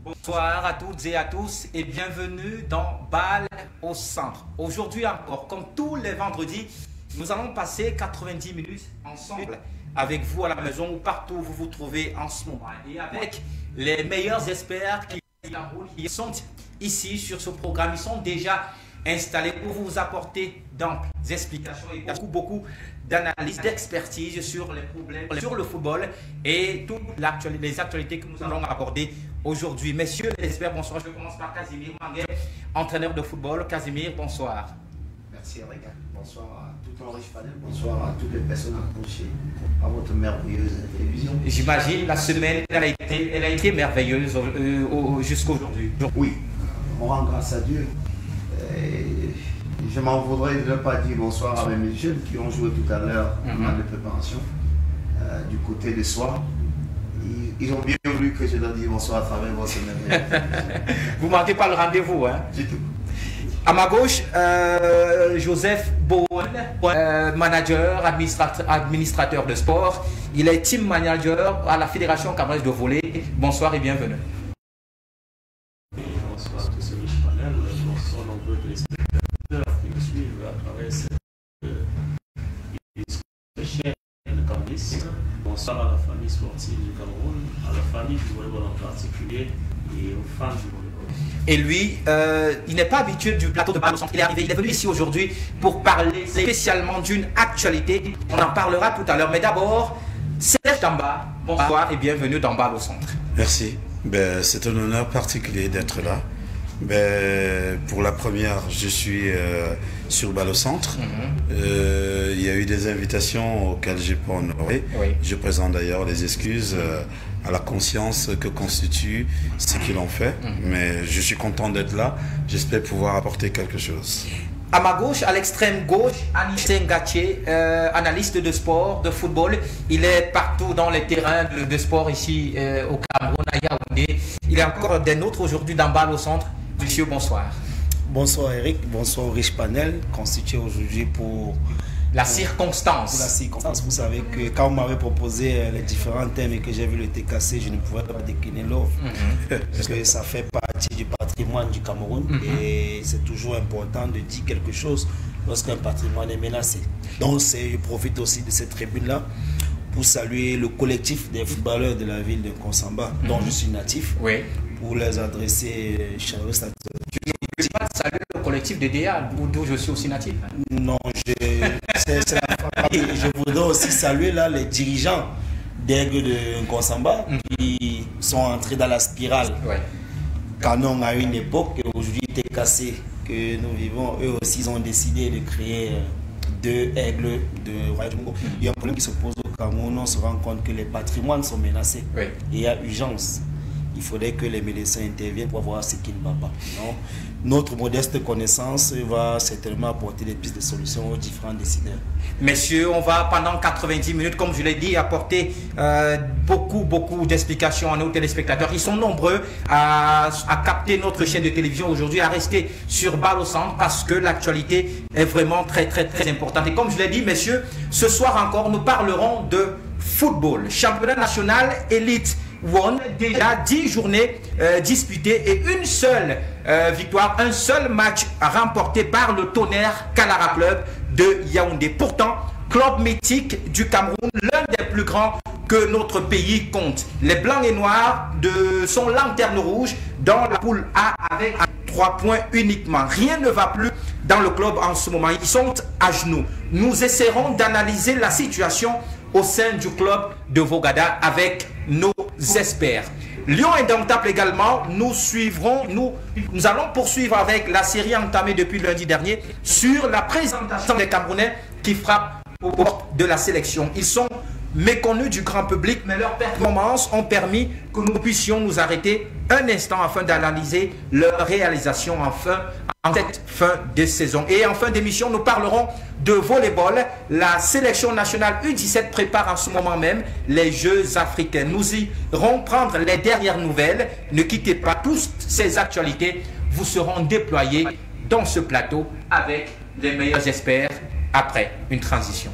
Bonsoir à toutes et à tous et bienvenue dans Balle au centre. Aujourd'hui encore, comme tous les vendredis, nous allons passer 90 minutes ensemble avec vous à la maison ou partout où vous vous trouvez en ce moment. Et avec les meilleurs experts qui sont ici sur ce programme, ils sont déjà installés pour vous apporter d'amples explications et beaucoup d'analyses, d'expertise sur les problèmes, sur le football et toutes les actualités que nous allons aborder aujourd'hui. Messieurs les experts, bonsoir. Je commence par Casimir Manguet, entraîneur de football. Casimir, bonsoir. Merci Eric. Bonsoir à tout le riche panel. Bonsoir à toutes les personnes accrochées à votre merveilleuse télévision. J'imagine la semaine, elle a été merveilleuse jusqu'à aujourd'hui. Oui, on rend grâce à Dieu. Et je m'en voudrais de ne pas dire bonsoir à mes jeunes qui ont joué tout à l'heure en de préparation du côté de Soir. Ils ont bien voulu que je leur dise bonsoir à travers votre semaine. Vous ne manquez pas le rendez-vous, hein? Du tout. À ma gauche, Joseph Bowen, manager, administrateur de sport. Il est team manager à la Fédération camerounaise de volley. Bonsoir et bienvenue. Bonsoir à tous ces riches panels, bonsoir nombreux téléspectateurs qui nous suivent à travers cette chaîne de Candice. Bonsoir à la famille sportive du Cameroun, à la famille du volleyball en particulier et aux fans du volleyball. Et lui, il n'est pas habitué du plateau de Balle au centre. Il est venu ici aujourd'hui pour parler spécialement d'une actualité. On en parlera tout à l'heure. Mais d'abord, Serge Damba, bonsoir et bienvenue dans Balle au centre. Merci. C'est un honneur particulier d'être là. Pour la première, je suis sur Balle au centre. Il y a eu des invitations auxquelles je n'ai pas honoré. Oui. Je présente d'ailleurs les excuses à la conscience que constitue ce qu'ils ont fait. Mais je suis content d'être là. J'espère pouvoir apporter quelque chose. À ma gauche, à l'extrême gauche, Anissé Ngatié, analyste de sport, de football. Il est partout dans les terrains de sport ici au Cameroun, à Yaoundé. Il est encore des nôtres aujourd'hui dans Balle au centre. Monsieur, bonsoir. Bonsoir Eric, bonsoir au riche panel constitué aujourd'hui pour la circonstance. Pour la circonstance. Vous savez que quand on m'avait proposé les différents thèmes et que j'ai vu le thé cassé, je ne pouvais pas décliner l'offre. Parce que ça fait partie du patrimoine du Cameroun et c'est toujours important de dire quelque chose lorsqu'un patrimoine est menacé. Donc je profite aussi de cette tribune-là pour saluer le collectif des footballeurs de la ville de Konsamba, dont je suis natif, pour les adresser chaleureusement. Tu ne peux pas saluer le collectif de DA, d'où je suis aussi natif. Non, c'est la fois. Je voudrais aussi saluer là les dirigeants d'Aigle de Konsamba qui sont entrés dans la spirale. Canon à une époque, et aujourd'hui TKC que nous vivons, eux aussi ils ont décidé de créer deux aigles de Royaume. Il y a un problème qui se pose au Cameroun, on se rend compte que les patrimoines sont menacés. Et il y a urgence. Il faudrait que les médecins interviennent pour voir ce qui ne va pas. Non? Notre modeste connaissance va certainement apporter des pistes de solutions aux différents décideurs. Messieurs, on va pendant 90 minutes, comme je l'ai dit, apporter beaucoup d'explications à nos téléspectateurs. Ils sont nombreux à capter notre chaîne de télévision aujourd'hui, à rester sur Balle au centre parce que l'actualité est vraiment très importante. Et comme je l'ai dit, messieurs, ce soir encore, nous parlerons de football. Championnat national élite. Déjà 10 journées disputées et une seule victoire, un seul match remporté par le Tonnerre Kalara Club de Yaoundé. Pourtant, club mythique du Cameroun, l'un des plus grands que notre pays compte. Les Blancs et Noirs sont lanterne rouge dans la poule A avec 3 points uniquement. Rien ne va plus dans le club en ce moment. Ils sont à genoux. Nous essaierons d'analyser la situation au sein du club de Vogada avec nos experts. Lyon Indomptable également, nous allons poursuivre avec la série entamée depuis lundi dernier sur la présentation des Camerounais qui frappent aux portes de la sélection. Ils sont méconnus du grand public, mais leurs performances ont permis que nous puissions nous arrêter un instant afin d'analyser leur réalisation en cette fin de saison. Et en fin d'émission, nous parlerons de volleyball. La sélection nationale U17 prépare en ce moment même les Jeux africains. Nous irons prendre les dernières nouvelles. Ne quittez pas, toutes ces actualités vous seront déployées dans ce plateau avec les meilleurs experts après une transition.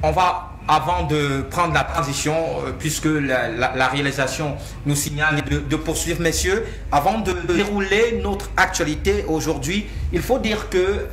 on va, avant de prendre la transition, puisque la réalisation nous signale de poursuivre, messieurs, avant de dérouler notre actualité aujourd'hui, il faut dire que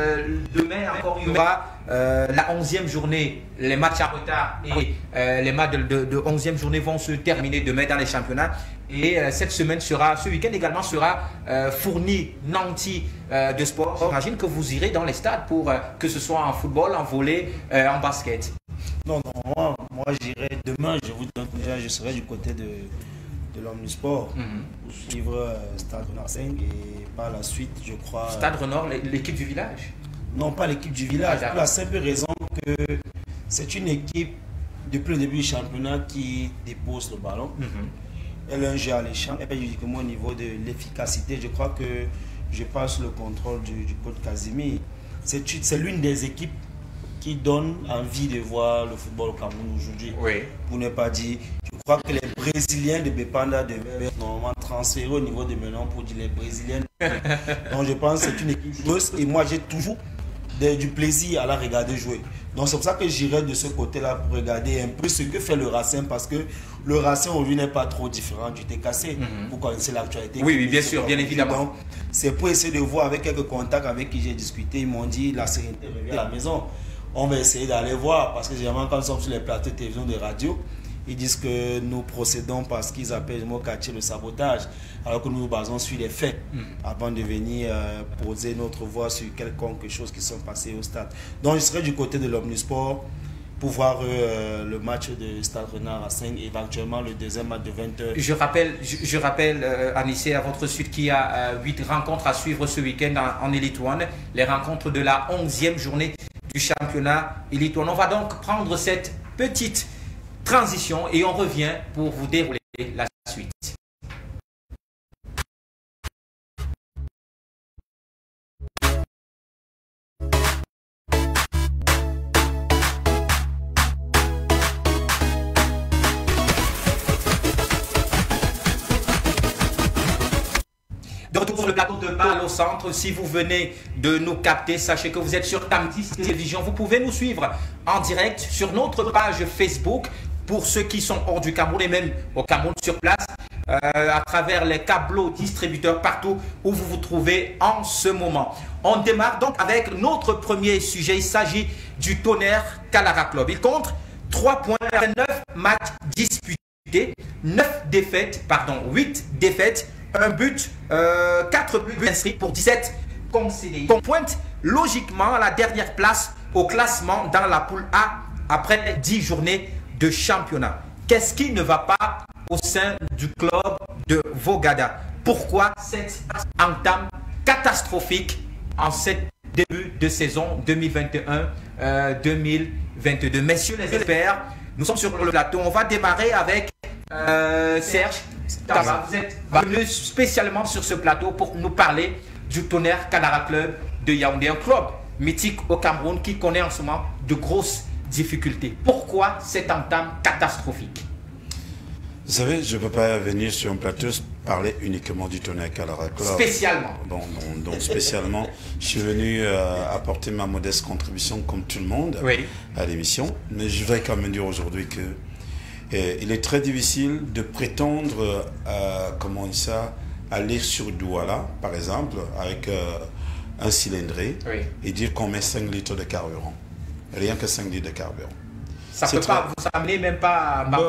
demain encore il y aura la 11e journée, les matchs à retard et les matchs de 11e journée vont se terminer demain dans les championnats. Et cette semaine ce week-end également sera fourni Nanti de sport. J'imagine que vous irez dans les stades pour que ce soit en football, en volley, en basket. Non, moi j'irai demain, je serai du côté de l'Omnisport pour suivre Stade Renard 5 et par la suite, je crois... Stade Renard, l'équipe du village? Non, pas l'équipe du village, pour la simple raison que c'est une équipe, depuis le début du championnat, qui dépose le ballon. Elle a un jeu alléchant. Et puis, au niveau de l'efficacité, je crois que je passe le contrôle du coach Casimir. C'est l'une des équipes qui donne envie de voir le football au Cameroun aujourd'hui. Oui. Pour ne pas dire, je crois que les Brésiliens de Bepanda devaient normalement transférer au niveau de Menon pour dire les Brésiliens. Donc je pense que c'est une équipe joueuse et moi j'ai toujours du plaisir à la regarder jouer. Donc c'est pour ça que j'irai de ce côté-là pour regarder un peu ce que fait le Racing, parce que le Racing aujourd'hui n'est pas trop différent du TKC. Vous connaissez l'actualité. Oui, bien sûr, bien évidemment. C'est pour essayer de voir avec quelques contacts avec qui j'ai discuté, ils m'ont dit la sérénité revient à la maison. On va essayer d'aller voir, parce que généralement quand nous sommes sur les plateaux de télévision, de radio, ils disent que nous procédons parce qu'ils appellent le mot quartier le sabotage, alors que nous nous basons sur les faits avant de venir poser notre voix sur quelque chose qui sont passés au stade. Donc je serai du côté de l'Omnisport pour voir le match de Stade Renard à 5, éventuellement le deuxième match de 20h. Je rappelle Anissé, à votre suite, qu'il y a 8 rencontres à suivre ce week-end en Elite One, les rencontres de la 11e journée du championnat Elite One. On va donc prendre cette petite transition et on revient pour vous dérouler la suite. De retour sur le plateau de Balle au Centre. Si vous venez de nous capter, sachez que vous êtes sur Tamtis Télévision. Vous pouvez nous suivre en direct sur notre page Facebook pour ceux qui sont hors du Cameroun et même au Cameroun sur place, à travers les câbleaux distributeurs partout où vous vous trouvez en ce moment. On démarre donc avec notre premier sujet. Il s'agit du Tonnerre Calara Club. Il compte 3 points, 9 matchs disputés, 8 défaites, 1 but, 4 buts inscrits pour 17 concédés. On pointe logiquement à la dernière place au classement dans la poule A après 10 journées de championnat. Qu'est-ce qui ne va pas au sein du club de Vogada? Pourquoi cette entame catastrophique en cette début de saison 2021-2022? Messieurs les experts, nous sommes sur le plateau. On va démarrer avec Serge. Vous êtes venu spécialement sur ce plateau pour nous parler du Tonnerre Calara Club de Yaoundé, un club mythique au Cameroun qui connaît en ce moment de grosses difficultés. Pourquoi cette entame catastrophique? Vous savez, je ne peux pas venir sur un plateau parler uniquement du Tonnerre Calara Club. Spécialement. Bon, donc spécialement, je suis venu apporter ma modeste contribution comme tout le monde à l'émission. Mais je voudrais quand même dire aujourd'hui que il est très difficile de prétendre aller sur Douala, par exemple, avec un cylindré et dire qu'on met 5 litres de carburant. Rien que 5 litres de carburant. Ça ne peut pas vous amener même pas à...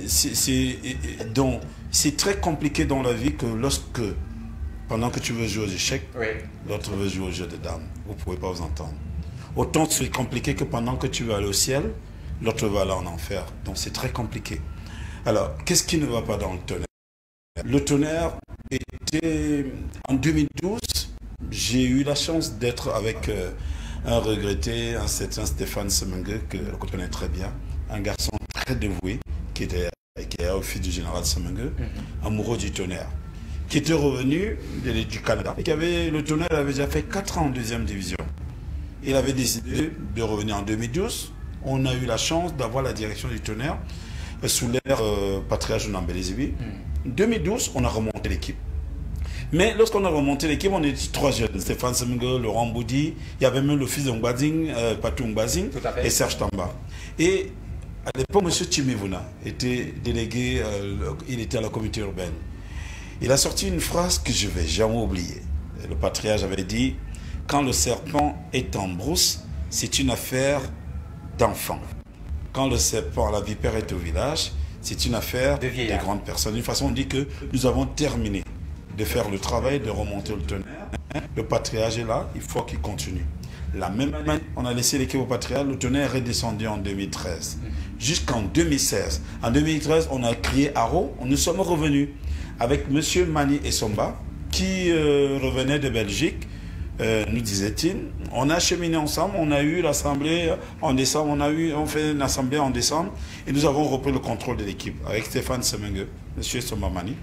Donc, c'est très compliqué dans la vie que lorsque, pendant que tu veux jouer aux échecs, l'autre veut jouer au jeu de dames. Vous ne pouvez pas vous entendre. Autant c'est compliqué que pendant que tu veux aller au ciel, l'autre va aller en enfer. Donc c'est très compliqué. Alors, qu'est-ce qui ne va pas dans le Tonnerre? Le Tonnerre était... En 2012, j'ai eu la chance d'être avec un regretté, un certain Stéphane Semengue, que je connais très bien, un garçon très dévoué, qui est au fils du général Semengue, amoureux du Tonnerre, qui était revenu du Canada. Et le Tonnerre avait déjà fait 4 ans en 2e division. Il avait décidé de revenir en 2012. On a eu la chance d'avoir la direction du Tonnerre sous l'ère patriarche de Nambelezibi. En 2012, on a remonté l'équipe. Mais lorsqu'on a remonté l'équipe, on était 3 jeunes. Stéphane Semengue, Laurent Boudi, il y avait même le fils de Ngbazing, Patou Ngbazing et Serge Tamba. Et à l'époque, M. Timivuna était délégué, il était à la communauté urbaine. Il a sorti une phrase que je ne vais jamais oublier. Le patriarche avait dit, quand le serpent est en brousse, c'est une affaire d'enfant. Quand le serpent, la vipère est au village, c'est une affaire de grandes personnes. D'une façon, on dit que nous avons terminé de faire le travail, de remonter le tonnerre. Le patriarche est là, il faut qu'il continue. La même année, on a laissé l'équipe au patriarche, le tonnerre est descendu en 2013. Jusqu'en 2016. En 2013, on a créé Aro, nous sommes revenus avec M. Mani et Somba, qui revenaient de Belgique, nous disait-il. On a cheminé ensemble, on a eu l'assemblée en décembre, on fait une assemblée en décembre, et nous avons repris le contrôle de l'équipe avec Stéphane Semengue, M. Somba Mani.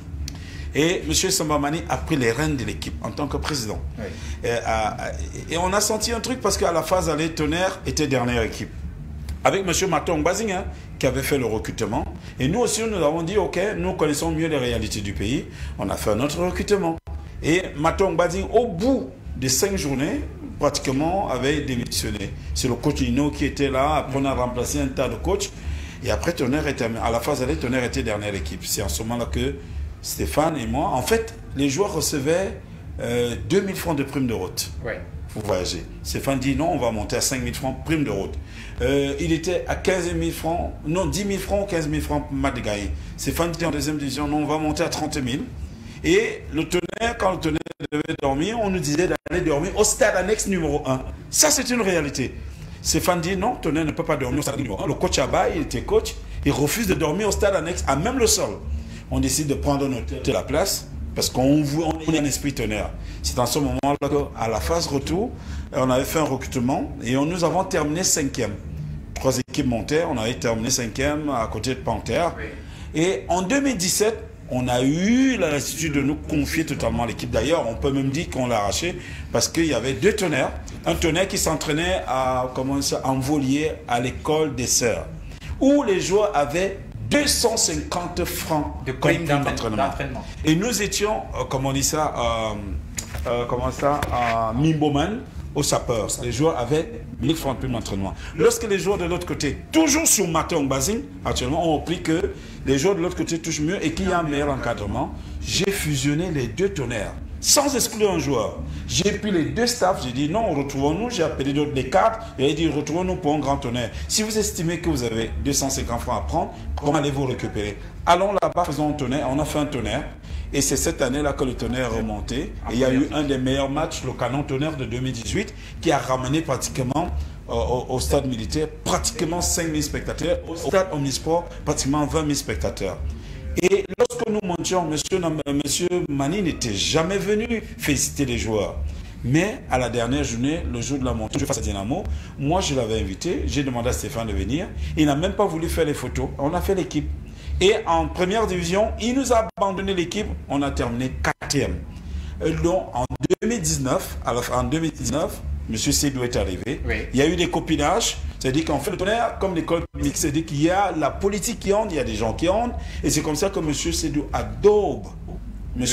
Et M. Somba Mani a pris les rênes de l'équipe en tant que président. Oui. Et on a senti un truc parce qu'à la phase aller, Tonnerre était dernière équipe. Avec M. Maton Ngbazing, qui avait fait le recrutement. Et nous aussi, nous avons dit, ok, nous connaissons mieux les réalités du pays. On a fait notre recrutement. Et Maton Ngbazing, au bout de 5 journées, pratiquement, avait démissionné. C'est le coach Nino qui était là. Après, on a remplacé un tas de coachs. Et après, Tonnerre était, à la phase aller, Tonnerre était dernière équipe. C'est en ce moment-là que Stéphane et moi, en fait, les joueurs recevaient 2000 francs de prime de route. Ouais. Pour voyager. Stéphane dit non, on va monter à 5 000 francs prime de route. Il était à 15 000 francs, non, 10 000 francs ou 15 000 francs pour Mat de Gaï. Stéphane était en deuxième division, non, on va monter à 30 000. Et le tonnerre, quand le tonnerre devait dormir, on nous disait d'aller dormir au stade annexe numéro 1. Ça, c'est une réalité. Stéphane dit non, tonnerre ne peut pas dormir au stade numéro 1. Le coach Abba, il était coach, il refuse de dormir au stade annexe, à même le sol. On décide de prendre de la place. Parce qu'on est un esprit tonnerre. C'est en ce moment-là qu'à la phase retour, on avait fait un recrutement et nous avons terminé 5e. 3 équipes montaient, on avait terminé 5e à côté de Panthère. Et en 2017, on a eu la lassitude de nous confier totalement à l'équipe. D'ailleurs, on peut même dire qu'on l'a arraché parce qu'il y avait 2 tonnerres. Un tonnerre qui s'entraînait en volier à l'école des Sœurs, où les joueurs avaient 250 francs de prime d'entraînement. Et nous étions, comment on dit ça, à Mimboman, au sapeur. Les joueurs avaient 1000 francs de prime d'entraînement. Lorsque les joueurs de l'autre côté, toujours sur Maton Ngbazing, actuellement, ont appris que les joueurs de l'autre côté touchent mieux et qu'il y a un meilleur encadrement, j'ai fusionné les 2 tonnerres, sans exclure un joueur. J'ai pris les 2 staffs, j'ai dit non, retrouvons-nous, j'ai appelé les 4, et j'ai dit retrouvons-nous pour un grand tonnerre. Si vous estimez que vous avez 250 francs à prendre, comment allez-vous récupérer? Allons là-bas, faisons un tonnerre, on a fait un tonnerre, et c'est cette année-là que le tonnerre est remonté, et il y a eu un des meilleurs matchs, le Canon Tonnerre de 2018, qui a ramené pratiquement au stade militaire, pratiquement 5000 spectateurs, au stade Omnisport, pratiquement 20 000 spectateurs. Et lorsque nous montions, monsieur Mani n'était jamais venu féliciter les joueurs. Mais à la dernière journée, le jour de la montée, face à Dynamo, moi je l'avais invité, j'ai demandé à Stéphane de venir. Il n'a même pas voulu faire les photos. On a fait l'équipe. Et en première division, il nous a abandonné l'équipe. On a terminé 4e. Donc en 2019, M. Sédou est arrivé. Oui. Il y a eu des copinages. C'est-à-dire qu'en fait, le tonnerre, comme l'école mixte, c'est-à-dire qu'il y a la politique qui honte, il y a des gens qui hontent. Et c'est comme ça que M. Sédou adobe M.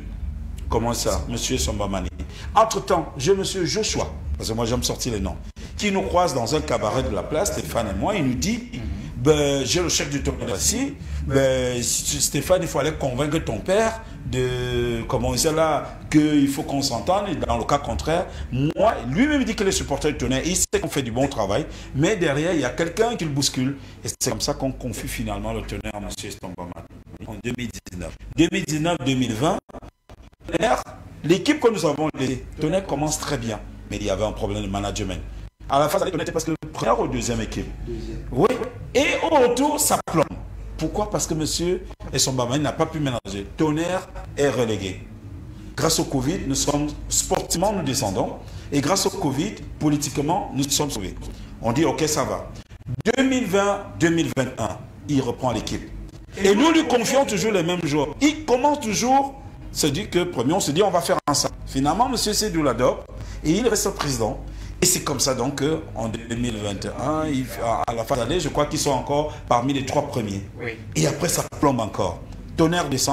Somba Mani. Entre-temps, j'ai M. Joshua, parce que moi j'aime sortir les noms, qui nous croise dans un cabaret de la place, Stéphane et moi, il nous dit, j'ai le chef du tonnerre ici, Stéphane, il faut aller convaincre ton père de qu'il faut qu'on s'entende, et dans le cas contraire, moi, lui-même dit que les supporters du tonnerre, il sait qu'on fait du bon travail, mais derrière, il y a quelqu'un qui le bouscule, et c'est comme ça qu'on confie finalement le tonnerre à M. Somba Mani en 2019. 2019-2020, l'équipe que nous avons, les tonnerre commence très bien, mais il y avait un problème de management. À la phase, on était parce que le première ou deuxième équipe. Oui. Et au retour, ça plombe. Pourquoi? Parce que monsieur Somba Mani n'a pas pu ménager. Tonnerre est relégué. Grâce au Covid, nous sommes sportivement, nous descendons. Et grâce au Covid, politiquement, nous sommes sauvés. On dit, ok, ça va. 2020-2021, il reprend l'équipe. Et nous lui confions toujours les mêmes joueurs. Il commence toujours, se dit que, premier, on se dit, on va faire ensemble. Finalement, monsieur Sédou l'adopte et il reste président. Et c'est comme ça donc qu'en 2021, à la fin de l'année, je crois qu'ils sont encore parmi les 3 premiers. Oui. Et après, ça plombe encore. Tonnerre descend,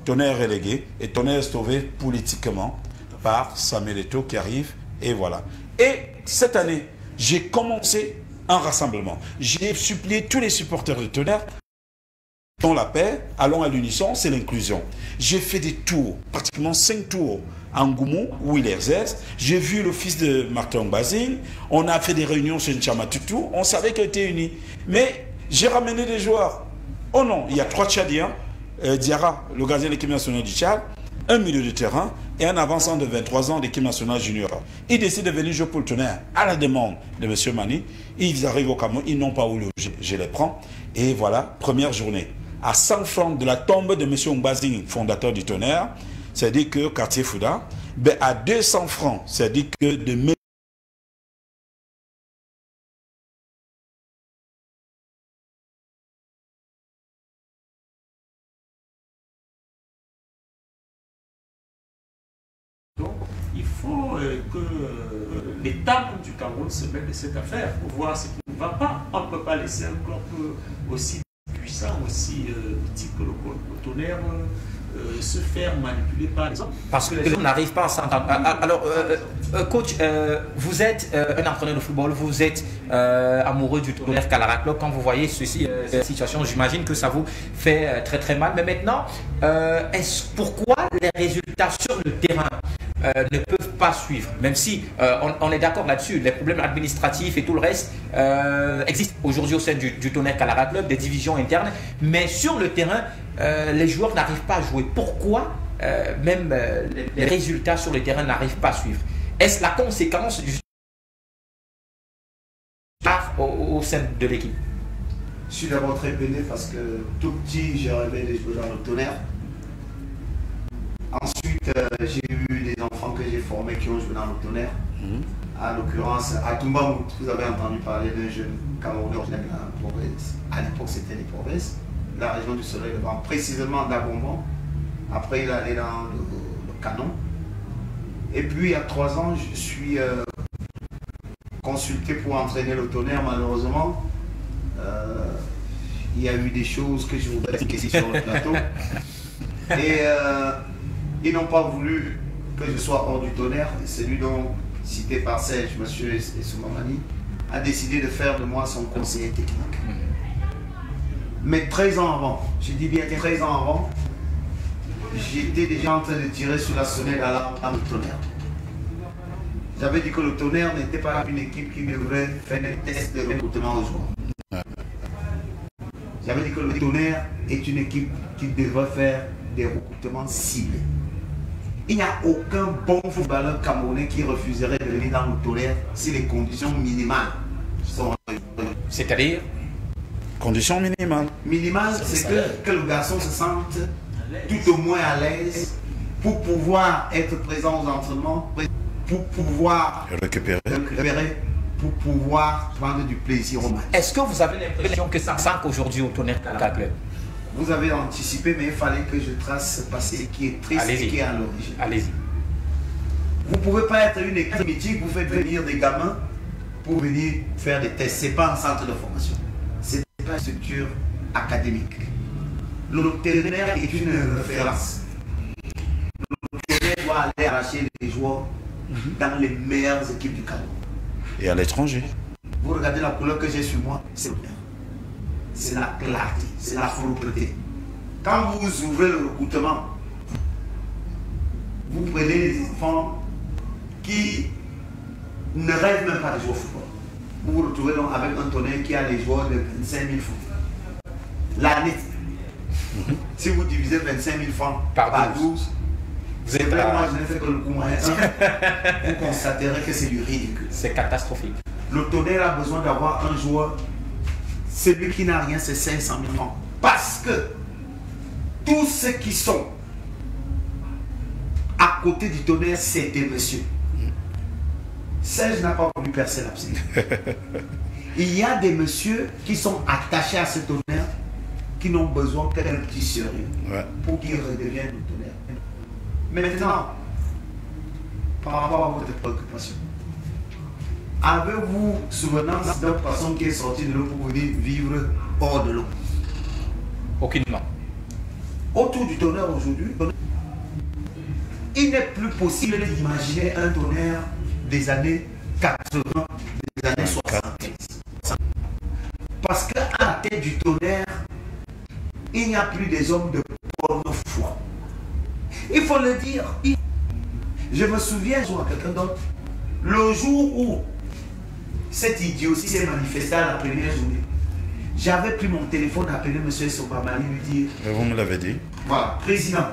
Tonnerre relégué et Tonnerre sauvé politiquement par Samuel Eto'o qui arrive et voilà. Et cette année, j'ai commencé un rassemblement. J'ai supplié tous les supporters de Tonnerre. Dans la paix, allons à l'unisson, c'est l'inclusion. J'ai fait des tours, pratiquement 5 tours à Ngoumou, où il exerce. J'ai vu le fils de Martin Mbazing. On a fait des réunions chez N'Tchamatutu. On savait qu'ils étaient unis. Mais j'ai ramené des joueurs. Oh non, il y a 3 Tchadiens. Diarra, le gardien de l'équipe nationale du Tchad, un milieu de terrain et un avançant de 23 ans d'équipe nationale junior. Ils décident de venir jouer pour le Tonnerre à la demande de M. Mani. Ils arrivent au Cameroun, ils n'ont pas où loger. Je les prends. Et voilà, première journée. À 100 francs de la tombe de M. Mbazing, fondateur du Tonnerre, c'est-à-dire que quartier Fouda, ben à 200 francs, c'est-à-dire que de Donc, il faut que l'État du Cameroun se mette de cette affaire pour voir ce qui ne va pas. On ne peut pas laisser un club aussi puissant, aussi petit que le Tonnerre se faire manipuler par les hommes. Parce que les hommes n'arrivent pas à s'entendre. Alors, coach, vous êtes un entraîneur de football, vous êtes amoureux du Tonnerre Kalara Club. Quand vous voyez ceci, cette situation, j'imagine que ça vous fait très très mal. Mais maintenant, pourquoi les résultats sur le terrain ne peuvent pas suivre, même si on est d'accord là-dessus, les problèmes administratifs et tout le reste existent aujourd'hui au sein du Tonnerre Kalara Club, des divisions internes, mais sur le terrain, les joueurs n'arrivent pas à jouer. Pourquoi même les résultats sur le terrain n'arrivent pas à suivre? Est-ce la conséquence du au sein de l'équipe? Je suis d'abord très peiné parce que tout petit, j'ai rêvé de jouer dans le Tonnerre. Ensuite, j'ai eu des enfants que j'ai formés qui ont joué dans le Tonnerre. À l'occurrence, à Toumbamout, vous avez entendu parler d'un jeune Camerounais originaire de la province. À l'époque, c'était les provinces, la région du Soleil Levant, précisément d'Abonbon. Après, il allait dans le Canon. Et puis, il y a 3 ans, je suis consulté pour entraîner le Tonnerre. Malheureusement, il y a eu des choses que je voudrais expliquer sur le plateau. Et ils n'ont pas voulu que je sois hors du Tonnerre. Celui dont, cité par Serge, M. Soumamani, a décidé de faire de moi son conseiller technique. Mais 13 ans avant, je dis bien 13 ans avant, j'étais déjà en train de tirer sur la sonnette d'alarme dans le Tonnerre. J'avais dit que le Tonnerre n'était pas une équipe qui devrait faire des tests de recrutement aux joueurs. J'avais dit que le Tonnerre est une équipe qui devrait faire des recrutements ciblés. Il n'y a aucun bon footballeur camerounais qui refuserait de venir dans le Tonnerre si les conditions minimales sont réunies. C'est-à-dire? Conditions minimales. Minimales, c'est que le garçon se sente tout au moins à l'aise pour pouvoir être présent aux entraînements, pour pouvoir récupérer, pour pouvoir prendre du plaisir au match. Est-ce que vous avez l'impression que ça manque aujourd'hui au Tonnerre Kalara Club? Vous avez anticipé, mais il fallait que je trace ce passé qui est triste et qui est à l'origine. Allez-y. Vous ne pouvez pas être une équipe mythique, vous faites venir des gamins pour venir faire des tests. Ce n'est pas un centre de formation. Ce n'est pas une structure académique. Le Tonnerre est une référence. Le Tonnerre doit aller arracher les joueurs dans les meilleures équipes du Cameroun. Et à l'étranger. Vous regardez la couleur que j'ai sur moi, c'est le Tonnerre. C'est la clarté, c'est la propreté. Quand vous ouvrez le recrutement, vous prenez les enfants qui ne rêvent même pas de jouer au football. Vous vous retrouvez donc avec un Tonnerre qui a les joueurs de 25 000 francs. L'année, si vous divisez 25 000 francs par 12, c'est vrai que moi je n'ai fait que le coup moyen. Vous constaterez que c'est du ridicule. C'est catastrophique. Le Tonnerre a besoin d'avoir un joueur. Celui qui n'a rien, c'est 500 000 francs. Parce que tous ceux qui sont à côté du Tonnerre, c'est des messieurs. Serge n'a pas voulu percer l'abcès. Il y a des messieurs qui sont attachés à ce Tonnerre, qui n'ont besoin qu'un petit sérieux pour qu'ils redeviennent le Tonnerre. Maintenant, par rapport à votre préoccupation, avez-vous souvenance d'une personne qui est sortie de l'eau pour venir vivre hors de l'eau? Aucunement. autour du Tonnerre aujourd'hui, il n'est plus possible d'imaginer un Tonnerre des années 80, des années 70. Parce qu'à la tête du Tonnerre, il n'y a plus des hommes de bonne foi. Il faut le dire. Je me souviens, je vois quelqu'un d'autre, le jour où cette idiotie s'est manifestée à la première journée, j'avais pris mon téléphone, appelé M. Sobamani, lui dire... Vous me l'avez dit. Voilà, président,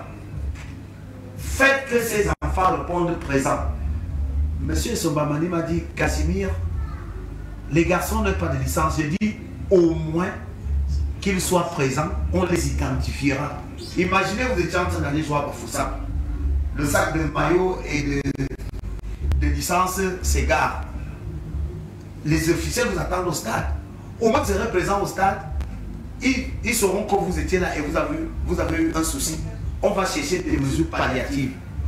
faites que ces enfants répondent présent. M. Sobamani m'a dit, Casimir, les garçons n'ont pas de licence. J'ai dit, au moins qu'ils soient présents, on les identifiera. Imaginez, vous étiez en train d'aller jouer à Bafoussa. Le sac de maillot et de licence s'égare. Les officiels vous attendent au stade. Au moins que vous serez présents au stade, ils sauront que vous étiez là et vous avez eu un souci. On va chercher des mesures palliatives.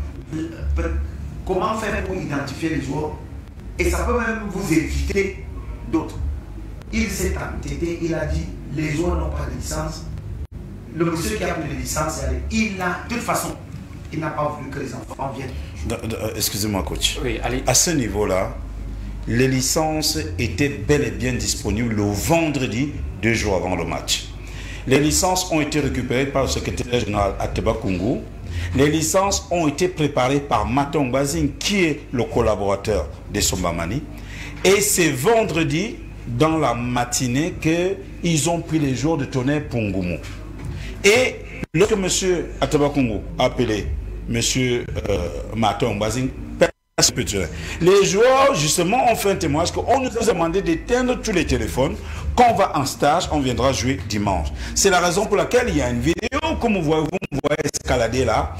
Comment faire pour identifier les joueurs? Et ça peut même vous éviter d'autres. Il s'est entêté, il a dit, les joueurs n'ont pas de licence. Le monsieur qui a pris les licences, il a, de toute façon, il n'a pas voulu que les enfants viennent. Excusez-moi, coach. Oui, allez. À ce niveau-là, les licences étaient bel et bien disponibles le vendredi, 2 jours avant le match. Les licences ont été récupérées par le secrétaire général Ateba Kungu. Les licences ont été préparées par Maton Bazin, qui est le collaborateur de Sombamani. Et c'est vendredi, dans la matinée, qu'ils ont pris les jours de Tonnerre pour Ngoumou. Et lorsque M. Ateba Kungu a appelé M. Maton Bazin, les joueurs, justement, ont fait un témoignage qu'on nous a demandé d'éteindre tous les téléphones. Quand on va en stage, on viendra jouer dimanche. C'est la raison pour laquelle il y a une vidéo, comme vous me voyez escalader là.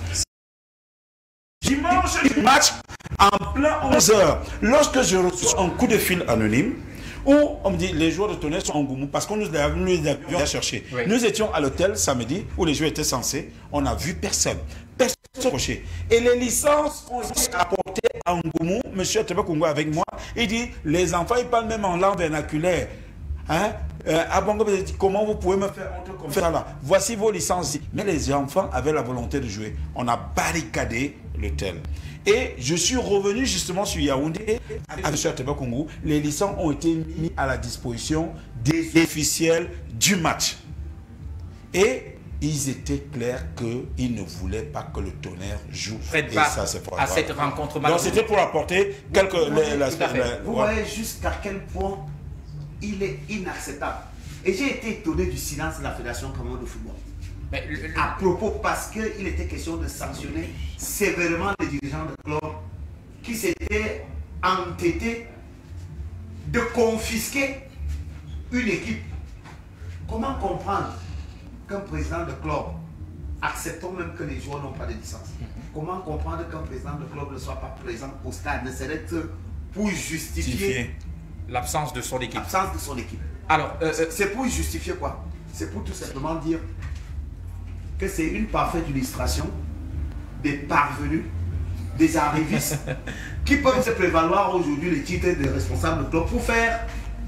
Dimanche du match, en plein 11h, lorsque je reçois un coup de fil anonyme, où on me dit les joueurs de Tonnerre sont en Ngoumou parce qu'on nous avions cherché. Oui. Nous étions à l'hôtel samedi où les joueurs étaient censés. On n'a vu personne. Personne s'approchait. Et les licences ont été apportées à Ngoumou. Monsieur Ateba Kungu avec moi. Il dit les enfants ils parlent même en langue vernaculaire. Hein? Comment vous pouvez me faire entrer comme ça là? Voici vos licences. Mais les enfants avaient la volonté de jouer. On a barricadé l'hôtel. Et je suis revenu justement sur Yaoundé avec M. Ateba Kungu. Les licences ont été mis à la disposition des officiels du match. Et ils étaient clairs qu'ils ne voulaient pas que le Tonnerre joue. Et ça, c'est à cette rencontre. Donc c'était pour apporter quelques... Vous voyez jusqu'à quel point il est inacceptable. Et j'ai été étonné du silence de la Fédération camerounaise de football. À propos, parce qu'il était question de sanctionner sévèrement les dirigeants de club qui s'étaient entêtés de confisquer une équipe. Comment comprendre qu'un président de club, acceptons même que les joueurs n'ont pas de licence, comment comprendre qu'un président de club ne soit pas présent au stade, ne serait que pour justifier l'absence de son équipe. L'absence de son équipe. Alors, c'est pour justifier quoi? C'est pour tout simplement dire que c'est une parfaite illustration des parvenus, des arrivistes qui peuvent se prévaloir aujourd'hui les titres de responsables de club pour faire,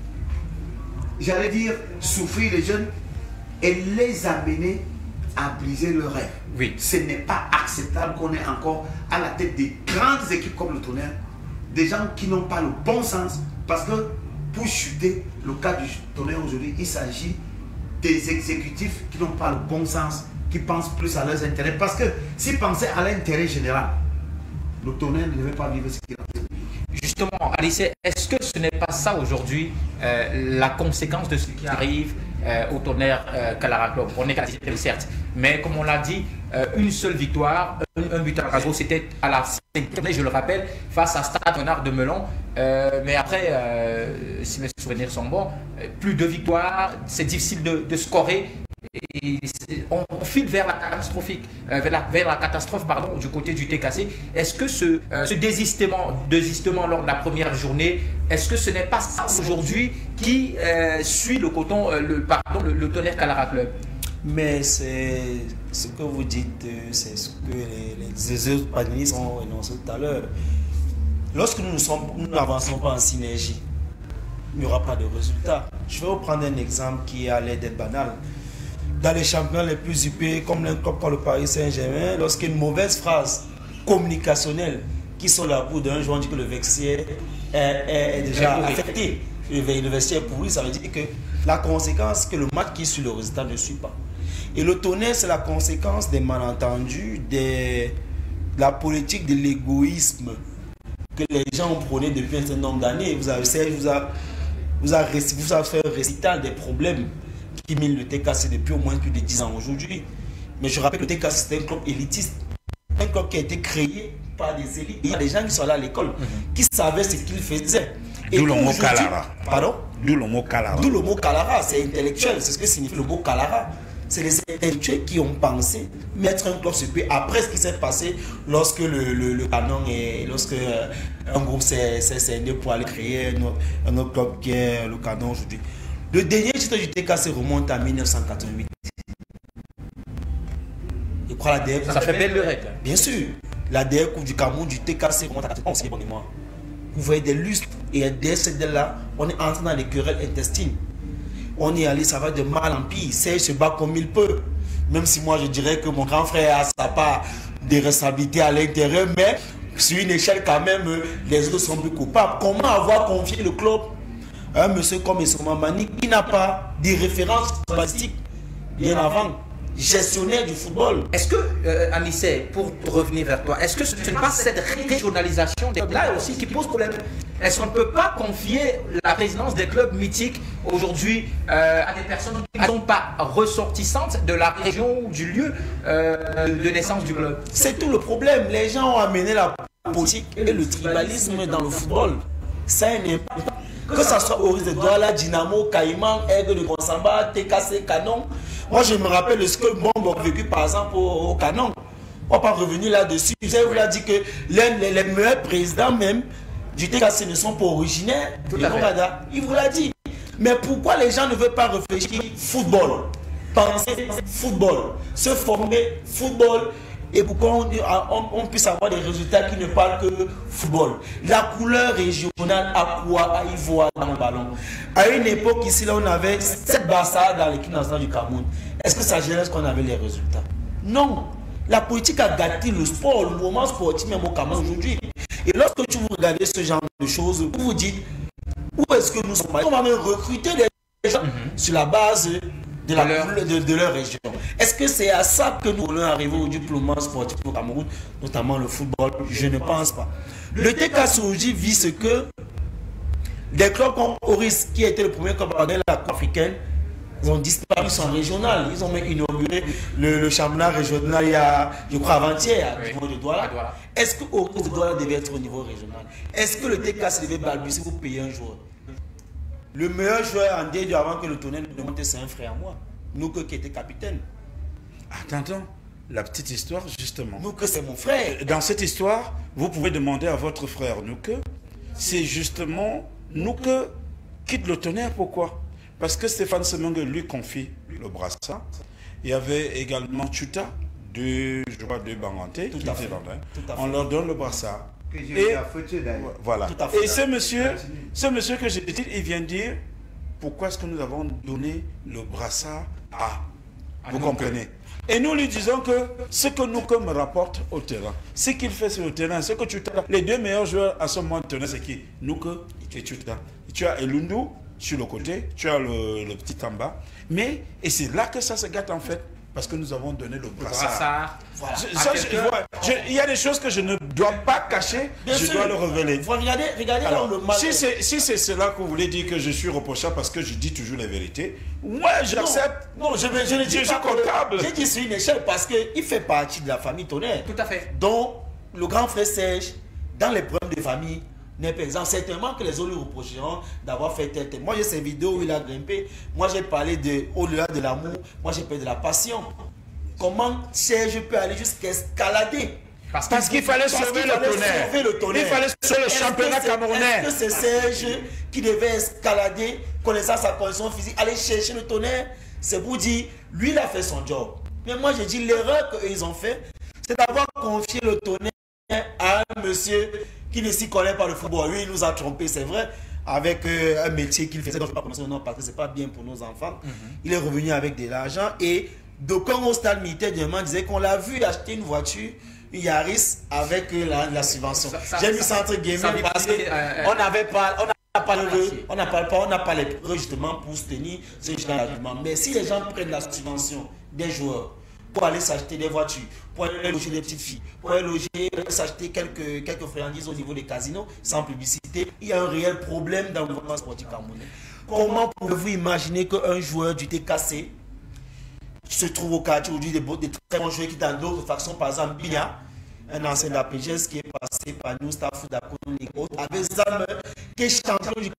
j'allais dire, souffrir les jeunes et les amener à briser leurs rêves. Oui. Ce n'est pas acceptable qu'on ait encore à la tête des grandes équipes comme le Tonnerre des gens qui n'ont pas le bon sens, parce que pour chuter le cas du Tonnerre aujourd'hui, il s'agit des exécutifs qui n'ont pas le bon sens, qui pensent plus à leurs intérêts, parce que s'ils pensaient à l'intérêt général, le Tonnerre ne devait pas vivre ce qu'il a fait. Justement, Alice, est-ce que ce n'est pas ça aujourd'hui la conséquence de ce qui arrive au Tonnerre Kalara Club? On est qualifié, certes, mais comme on l'a dit, une seule victoire, un but à 0, c'était à la 5e, je le rappelle, face à Stade Renard de Melon. Mais après, si mes souvenirs sont bons, plus de victoires, c'est difficile de scorer. Et on file vers la catastrophique, vers la catastrophe pardon, du côté du TKC. Est-ce que ce désistement lors de la première journée, est-ce que ce n'est pas ça aujourd'hui qui suit le Tonnerre Kalara Club? Mais c'est ce que vous dites, c'est ce que les autres panélistes ont énoncé tout à l'heure. Lorsque nous n'avançons pas en synergie, il n'y aura pas de résultat. Je vais vous prendre un exemple qui a l'air d'être banal. dans les championnats les plus huppés, comme un club comme le Paris Saint-Germain, lorsqu'il y a une mauvaise phrase communicationnelle qui sont là pour d'un joueur dit que le vestiaire est déjà affecté, le vestiaire pourri, ça veut dire que la conséquence que le match qui suit le résultat ne suit pas. Et le tonnerre, c'est la conséquence des malentendus, de la politique de l'égoïsme que les gens ont prôné depuis un certain nombre d'années. Vous avez fait un récital des problèmes qui minent le TKC depuis au moins plus de 10 ans aujourd'hui. Mais je rappelle que le TKC, c'est un club élitiste. Un club qui a été créé par des élites. Il y a des gens qui sont là à l'école, qui savaient ce qu'ils faisaient. D'où le mot Kalara. Pardon? D'où le mot Kalara. D'où le mot Kalara, c'est intellectuel. C'est ce que signifie le mot Kalara. C'est les intellectuels qui ont pensé mettre un club sur pied après ce qui s'est passé lorsque le canon et lorsque un groupe s'est scindé pour aller créer un autre club qui est le canon aujourd'hui. Le dernier titre du TKC remonte à 1988. Je crois la dernière. Ça fait belle lurette. Bien sûr. La dernière Coupe du Cameroun du TKC remonte à 91, c'est bon mémoire. Vous voyez des lustres et dès cette là, on est entré dans les querelles intestines. On est allé, ça va de mal en pire. Serge se bat comme il peut. Même si moi je dirais que mon grand frère a sa part de responsabilité à l'intérieur, mais sur une échelle quand même, les autres sont plus coupables. Comment avoir confié le club à un monsieur comme Essoma Mani qui n'a pas de référence basique bien avant, gestionnaire du football. Est-ce que, Anissé, pour revenir vers toi, est-ce que ce n'est pas cette régionalisation des clubs là aussi qui pose problème? Est-ce qu'on ne peut pas confier la présidence des clubs mythiques aujourd'hui à des personnes qui ne sont pas ressortissantes de la région ou du lieu de naissance du club? C'est tout le problème. Les gens ont amené la politique et le tribalisme dans le football. Ça n'est pas. Que ce soit Oris de Douala, Dynamo, Caïman, Aigle de Konsamba, TKC, Canon. Moi, je me rappelle ce que Bombo a vécu par exemple au Canon. On va pas revenir là-dessus. Je vous l'ai dit que les meilleurs présidents même du TKC ne sont pas originaires du Canada. Il vous l'a dit. Mais pourquoi les gens ne veulent pas réfléchir football, penser football, se former football et pour qu'on puisse avoir des résultats qui ne parlent que football. La couleur régionale à quoi à y voir dans le ballon. À une époque ici, là, on avait 7 Barça dans l'équipe nationale du Cameroun. Est-ce que ça gênait qu'on avait les résultats? Non. La politique a gâté le sport, le mouvement sportif même au Cameroun aujourd'hui. Et lorsque tu vous regardez ce genre de choses, vous vous dites, où est-ce que nous sommes? On va même recruter des gens sur la base de leur région. Est-ce que c'est à ça que nous voulons arriver au diplôme sportif au Cameroun, notamment le football? Je ne pense pas. Le TKC aujourd'hui vit ce que des clubs comme Oris, qui était le premier club à gagner la Coupe africaine, ils ont disparu, sont régionales. Ils ont même inauguré le championnat régional il y a, je crois, avant-hier, au niveau de Douala. Est-ce que Oris de Douala devait être au niveau régional? Est-ce que le TKC devait balbutier pour payer un joueur? Le meilleur joueur en D2 avant que le tonnerre ne monte, c'est un frère à moi. Nous qui était capitaine. Attends, la petite histoire justement. Nous que c'est mon frère. Dans cette histoire, vous pouvez demander à votre frère Nouke, c'est justement Nouke quitte le tonnerre. Pourquoi? Parce que Stéphane Semengue lui confie le brassard. Il y avait également Chuta de Banganté qui était dans là. On leur donne le brassard. Et voilà. Et ce monsieur que j'ai dit, il vient dire pourquoi est-ce que nous avons donné le brassard à. Vous comprenez? Et nous lui disons que ce que nous me rapporte au terrain, ce qu'il fait sur le terrain, ce que tu as. Les deux meilleurs joueurs à ce moment de c'est qui? Nouke et Chuta. Tu as Elundu sur le côté, tu as le petit Tamba. Mais, et c'est là que ça se gâte en fait. Parce que nous avons donné le brassard. Voilà. Il y a des choses que je ne dois pas cacher, je dois le révéler. Regardez alors, le mal. Si c'est cela que vous voulez dire que je suis reprochable parce que je dis toujours la vérité, moi j'accepte. Non, je ne dis pas comptable. J'ai dit sur une échelle parce qu'il fait partie de la famille Tonnerre. Tout à fait. Donc, le grand frère Serge, dans les problèmes de famille, n'est pas exempt. Certainement que les autres lui reprocheront d'avoir fait tel. Moi, j'ai ces vidéos où il a grimpé. Moi, j'ai parlé de au-delà de l'amour. Moi, j'ai parlé de la passion. Comment Serge peut aller jusqu'à escalader? Parce qu'il fallait sauver le tonnerre. Il fallait sauver le championnat camerounais. Est-ce que c'est Serge qui devait escalader, connaissant sa condition physique, aller chercher le tonnerre? C'est pour dire, lui, il a fait son job. Mais moi, j'ai dit, l'erreur qu'ils ont fait, c'est d'avoir confié le tonnerre à un monsieur qui ne s'y connaît pas le football. Lui, il nous a trompé, c'est vrai. avec un métier qu'il faisait, donc je ne vais pas prononcer le nom parce que ce n'est pas bien pour nos enfants. Il est revenu avec de l'argent et d'aucuns au stade militaire disaient qu'on l'a vu acheter une voiture, une Yaris, avec la subvention. J'ai mis ça entre guillemets parce qu'on n'avait pas... On n'a pas les preuves justement pour soutenir ce genre d'argument. Mais si les gens prennent la subvention des joueurs pour aller s'acheter des voitures, pour aller loger des petites filles, pour aller loger, s'acheter quelques friandises au niveau des casinos, sans publicité, il y a un réel problème dans le mouvement sportif camerounais. Comment pouvez-vous imaginer qu'un joueur du TKC se trouve au quartier aujourd'hui, des très bons joueurs qui dans d'autres factions, par exemple Bia, un ancien d'APGS qui est passé par nous, staff d'Akon et autres, avec Zame, qui est champion du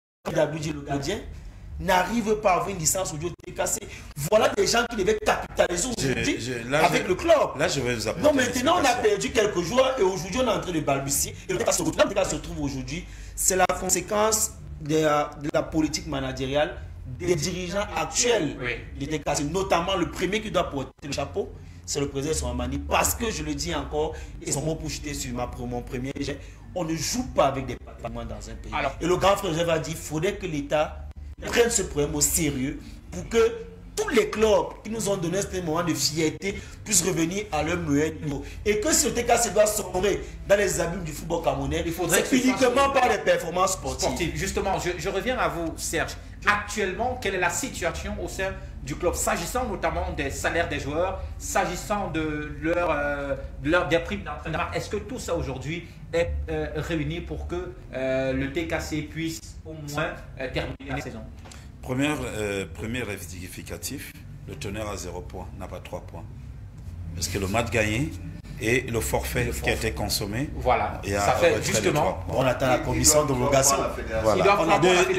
WG le gardien, n'arrive pas à avoir une licence aujourd'hui au TKC. Voilà des gens qui devaient capitaliser aujourd'hui avec le club. Là, je vais vous apporter. Donc maintenant, on a perdu quelques joueurs et aujourd'hui, on est en train de balbutier. Et le TKC se retrouve aujourd'hui. C'est la conséquence de la politique managériale des dirigeants actuels du TKC, notamment le premier qui doit porter le chapeau. C'est le président Soamani, parce que je le dis encore, et son mot pour jeter sur mon premier jet, on ne joue pas avec des patrimoines dans un pays. Alors, et le grand frère va dire qu'il faudrait que l'État prenne ce problème au sérieux pour que tous les clubs qui nous ont donné ce moment de fierté puissent revenir à leur meilleur niveau. Et que si le TKC doit sombrer dans les abîmes du football camerounais, c'est uniquement par les performances sportives. Justement, je reviens à vous, Serge. Actuellement, quelle est la situation au sein du club, s'agissant notamment des salaires des joueurs, s'agissant de des primes d'entraînement? Est-ce que tout ça aujourd'hui est réuni pour que le TKC puisse au moins terminer la saison? Premier rectificatif, le Tonnerre à 0 points, n'a pas 3 points. Parce que le match gagné et le forfait qui a été consommé. Voilà, ça fait justement. On attend la commission d'homologation. Voilà.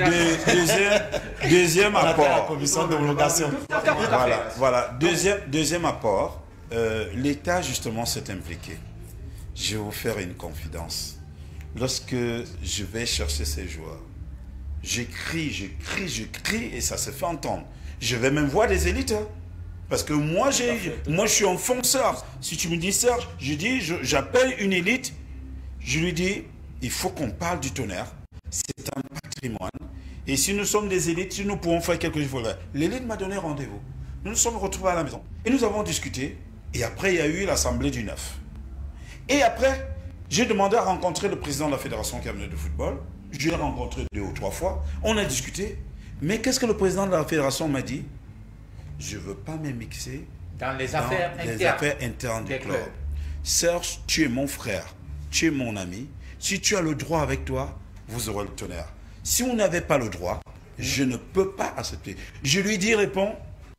Deuxième apport. La commission d'homologation. Voilà. Deuxième apport. L'État justement s'est impliqué. Je vais vous faire une confidence. Lorsque je vais chercher ces joueurs, je crie et ça se fait entendre. Je vais même voir des élites. Parce que moi, je suis un fonceur. Si tu me dis Serge, j'appelle une élite, je lui dis, il faut qu'on parle du Tonnerre. C'est un patrimoine. Et si nous sommes des élites, si nous pouvons faire quelque chose, l'élite m'a donné rendez-vous. Nous nous sommes retrouvés à la maison. Et nous avons discuté. Et après, il y a eu l'assemblée du 9. Et après, j'ai demandé à rencontrer le président de la Fédération camerounaise de football. Je l'ai rencontré 2 ou 3 fois. On a discuté. Mais qu'est-ce que le président de la Fédération m'a dit? Je ne veux pas me mixer dans les affaires internes du club. Serge, tu es mon frère, tu es mon ami. Si tu as le droit avec toi, vous aurez le Tonnerre. Si vous n'avez pas le droit, je ne peux pas accepter. Je lui dis, réponds,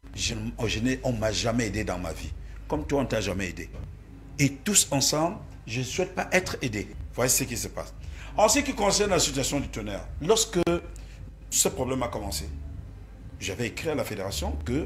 on ne m'a jamais aidé dans ma vie. Comme toi, on ne t'a jamais aidé. Et tous ensemble, je ne souhaite pas être aidé. Voyez ce qui se passe. En ce qui concerne la situation du Tonnerre, lorsque ce problème a commencé, j'avais écrit à la fédération que,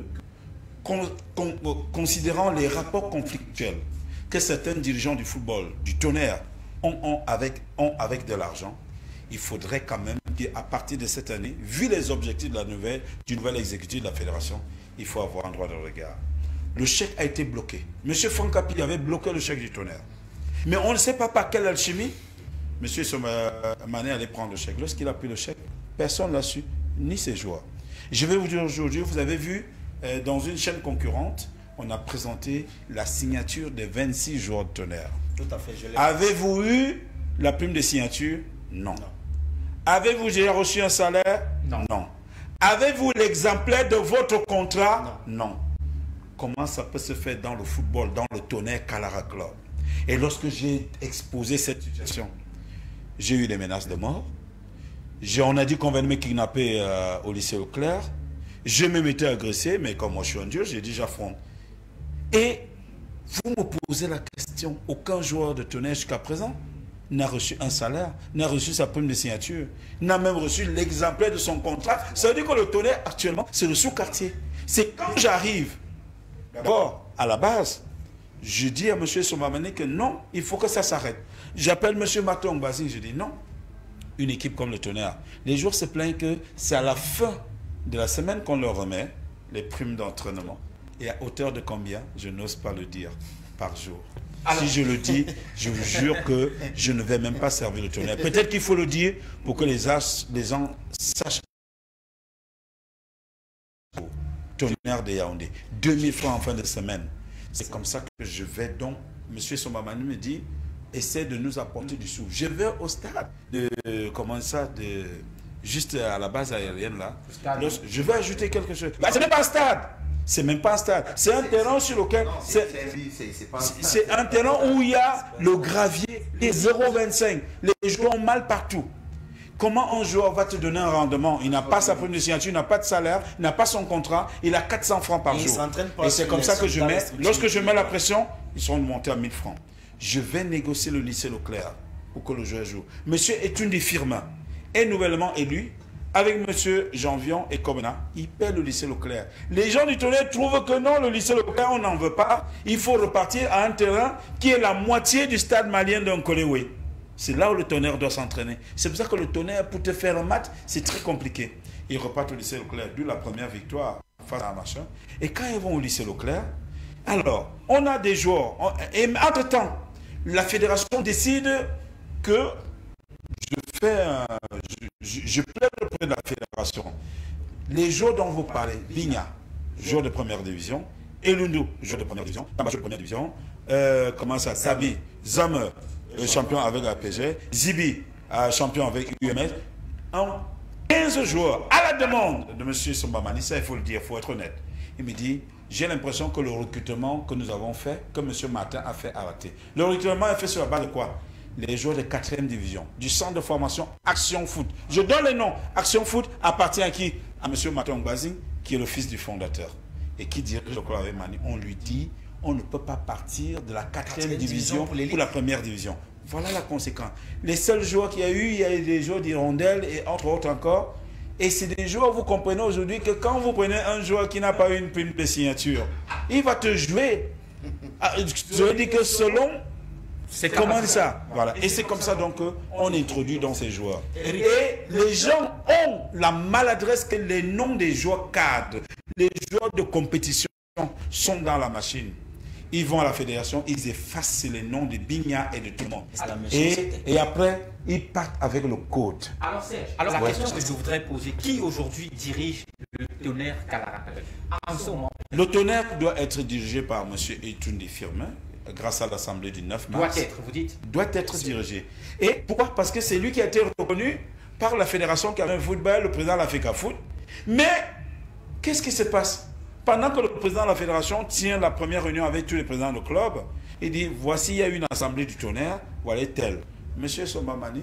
considérant les rapports conflictuels que certains dirigeants du football, du Tonnerre, ont avec de l'argent, il faudrait quand même qu'à partir de cette année, vu les objectifs du nouvel exécutif de la fédération, il faut avoir un droit de regard. Le chèque a été bloqué. M. Franck Capi avait bloqué le chèque du Tonnerre. Mais on ne sait pas par quelle alchimie M. Mané allait prendre le chèque. Lorsqu'il a pris le chèque, personne ne l'a su, ni ses joueurs. Je vais vous dire aujourd'hui, vous avez vu, dans une chaîne concurrente, on a présenté la signature des 26 joueurs de Tonnerre. Tout à fait, je l'ai. Avez-vous eu la prime de signature? Non. Avez-vous déjà reçu un salaire? Non. Avez-vous l'exemplaire de votre contrat? Non. Comment ça peut se faire dans le football, dans le Tonnerre Calara Club? Et lorsque j'ai exposé cette situation, j'ai eu des menaces de mort. On a dit qu'on venait me kidnapper au lycée Auclair. Je me m'étais agressé, mais comme moi je suis un dieu, j'ai dit j'affronte. Et vous me posez la question, aucun joueur de Tonnerre jusqu'à présent n'a reçu un salaire, n'a reçu sa prime de signature, n'a même reçu l'exemplaire de son contrat. Ça veut dire que le Tonnerre actuellement, c'est le sous-quartier. C'est quand j'arrive, d'abord, à la base, je dis à M. Somamane que non, il faut que ça s'arrête. J'appelle M. Matong Bazin, je dis non. Une équipe comme le Tonnerre, les joueurs se plaignent que c'est à la fin de la semaine qu'on leur remet les primes d'entraînement. Et à hauteur de combien? Je n'ose pas le dire, par jour. Si je le dis, je vous jure que je ne vais même pas servir le Tonnerre. Peut-être qu'il faut le dire pour que les gens sachent. Tonnerre de Yaoundé, 2000 francs en fin de semaine. C'est comme ça que je vais. Donc, M. Sombamani me dit, essaie de nous apporter du sou. Je vais au stade juste à la base aérienne là. Je vais ajouter quelque chose. Bah, ce n'est pas un stade. C'est même pas un stade. C'est un terrain sur lequel... C'est un terrain où il y a le gravier, les 0,25. Les joueurs ont mal partout. Comment un joueur va te donner un rendement? Il n'a pas sa prime de signature, il n'a pas de salaire, il n'a pas son contrat, il a 400 francs par jour. Et c'est comme ça que je mets... Lorsque je mets la pression, ils sont montés à 1000 francs. Je vais négocier le lycée Leclerc pour que le joueur joue. Monsieur est une des firmes, est nouvellement élu, avec monsieur Janvion et Komena, il paie le lycée Leclerc. Les gens du Tonnerre trouvent que non, le lycée Leclerc, on n'en veut pas. Il faut repartir à un terrain qui est la moitié du stade malien d'Nkolewe. C'est là où le Tonnerre doit s'entraîner. C'est pour ça que le Tonnerre, pour te faire un match, c'est très compliqué. Ils repartent au lycée Leclerc, d'où la première victoire face à machin. Et quand ils vont au lycée Leclerc, alors, on a des joueurs. Et entre-temps, la fédération décide que je plaide auprès de la fédération. Les joueurs dont vous parlez, Bigna, joueur de première division, Elundu, joueur de première division, Tamacho de première division, Sabi, Zamer, champion avec la PG, Zibi, champion avec UMS, 15 joueurs à la demande de M. Sombamani, ça il faut le dire, il faut être honnête. Il me dit, j'ai l'impression que le recrutement que nous avons fait, que M. Martin a fait arrêter. Le recrutement est fait sur la base de quoi? Les joueurs de 4e division, du centre de formation Action Foot. Je donne les noms. Action Foot appartient à qui? À M. Martin Ngbazi, qui est le fils du fondateur. Et qui dirige le club avec Mani. On lui dit, on ne peut pas partir de la 4e division pour la première division. Voilà la conséquence. Les seuls joueurs qu'il y a eu, il y a eu des joueurs d'Hirondelle et entre autres encore. Et c'est des joueurs, vous comprenez aujourd'hui que quand vous prenez un joueur qui n'a pas eu une prime de signature, il va te jouer. Je veux dire que selon... C'est comment ça? Voilà. Et c'est comme ça donc qu'on introduit dans ces joueurs. Et les gens ont la maladresse que les noms des joueurs cadres, les joueurs de compétition sont dans la machine. Ils vont à la fédération, ils effacent les noms de Bigna et de tout le monde. Et après, ils partent avec le code. Alors Serge, la question que je voudrais poser, qui aujourd'hui dirige le Tonnerre Kalarata en ce moment? Le Tonnerre doit être dirigé par M. Etunde Firmin, grâce à l'Assemblée du 9 mars. Doit être, vous dites? Doit être dirigé. Et pourquoi? Parce que c'est lui qui a été reconnu par la fédération qui avait un football, le président de l'Africa Foot. Mais, qu'est-ce qui se passe? Pendant que le président de la fédération tient la première réunion avec tous les présidents de club, il dit, voici, il y a une assemblée du Tonnerre, voilà tel. Monsieur Sombamani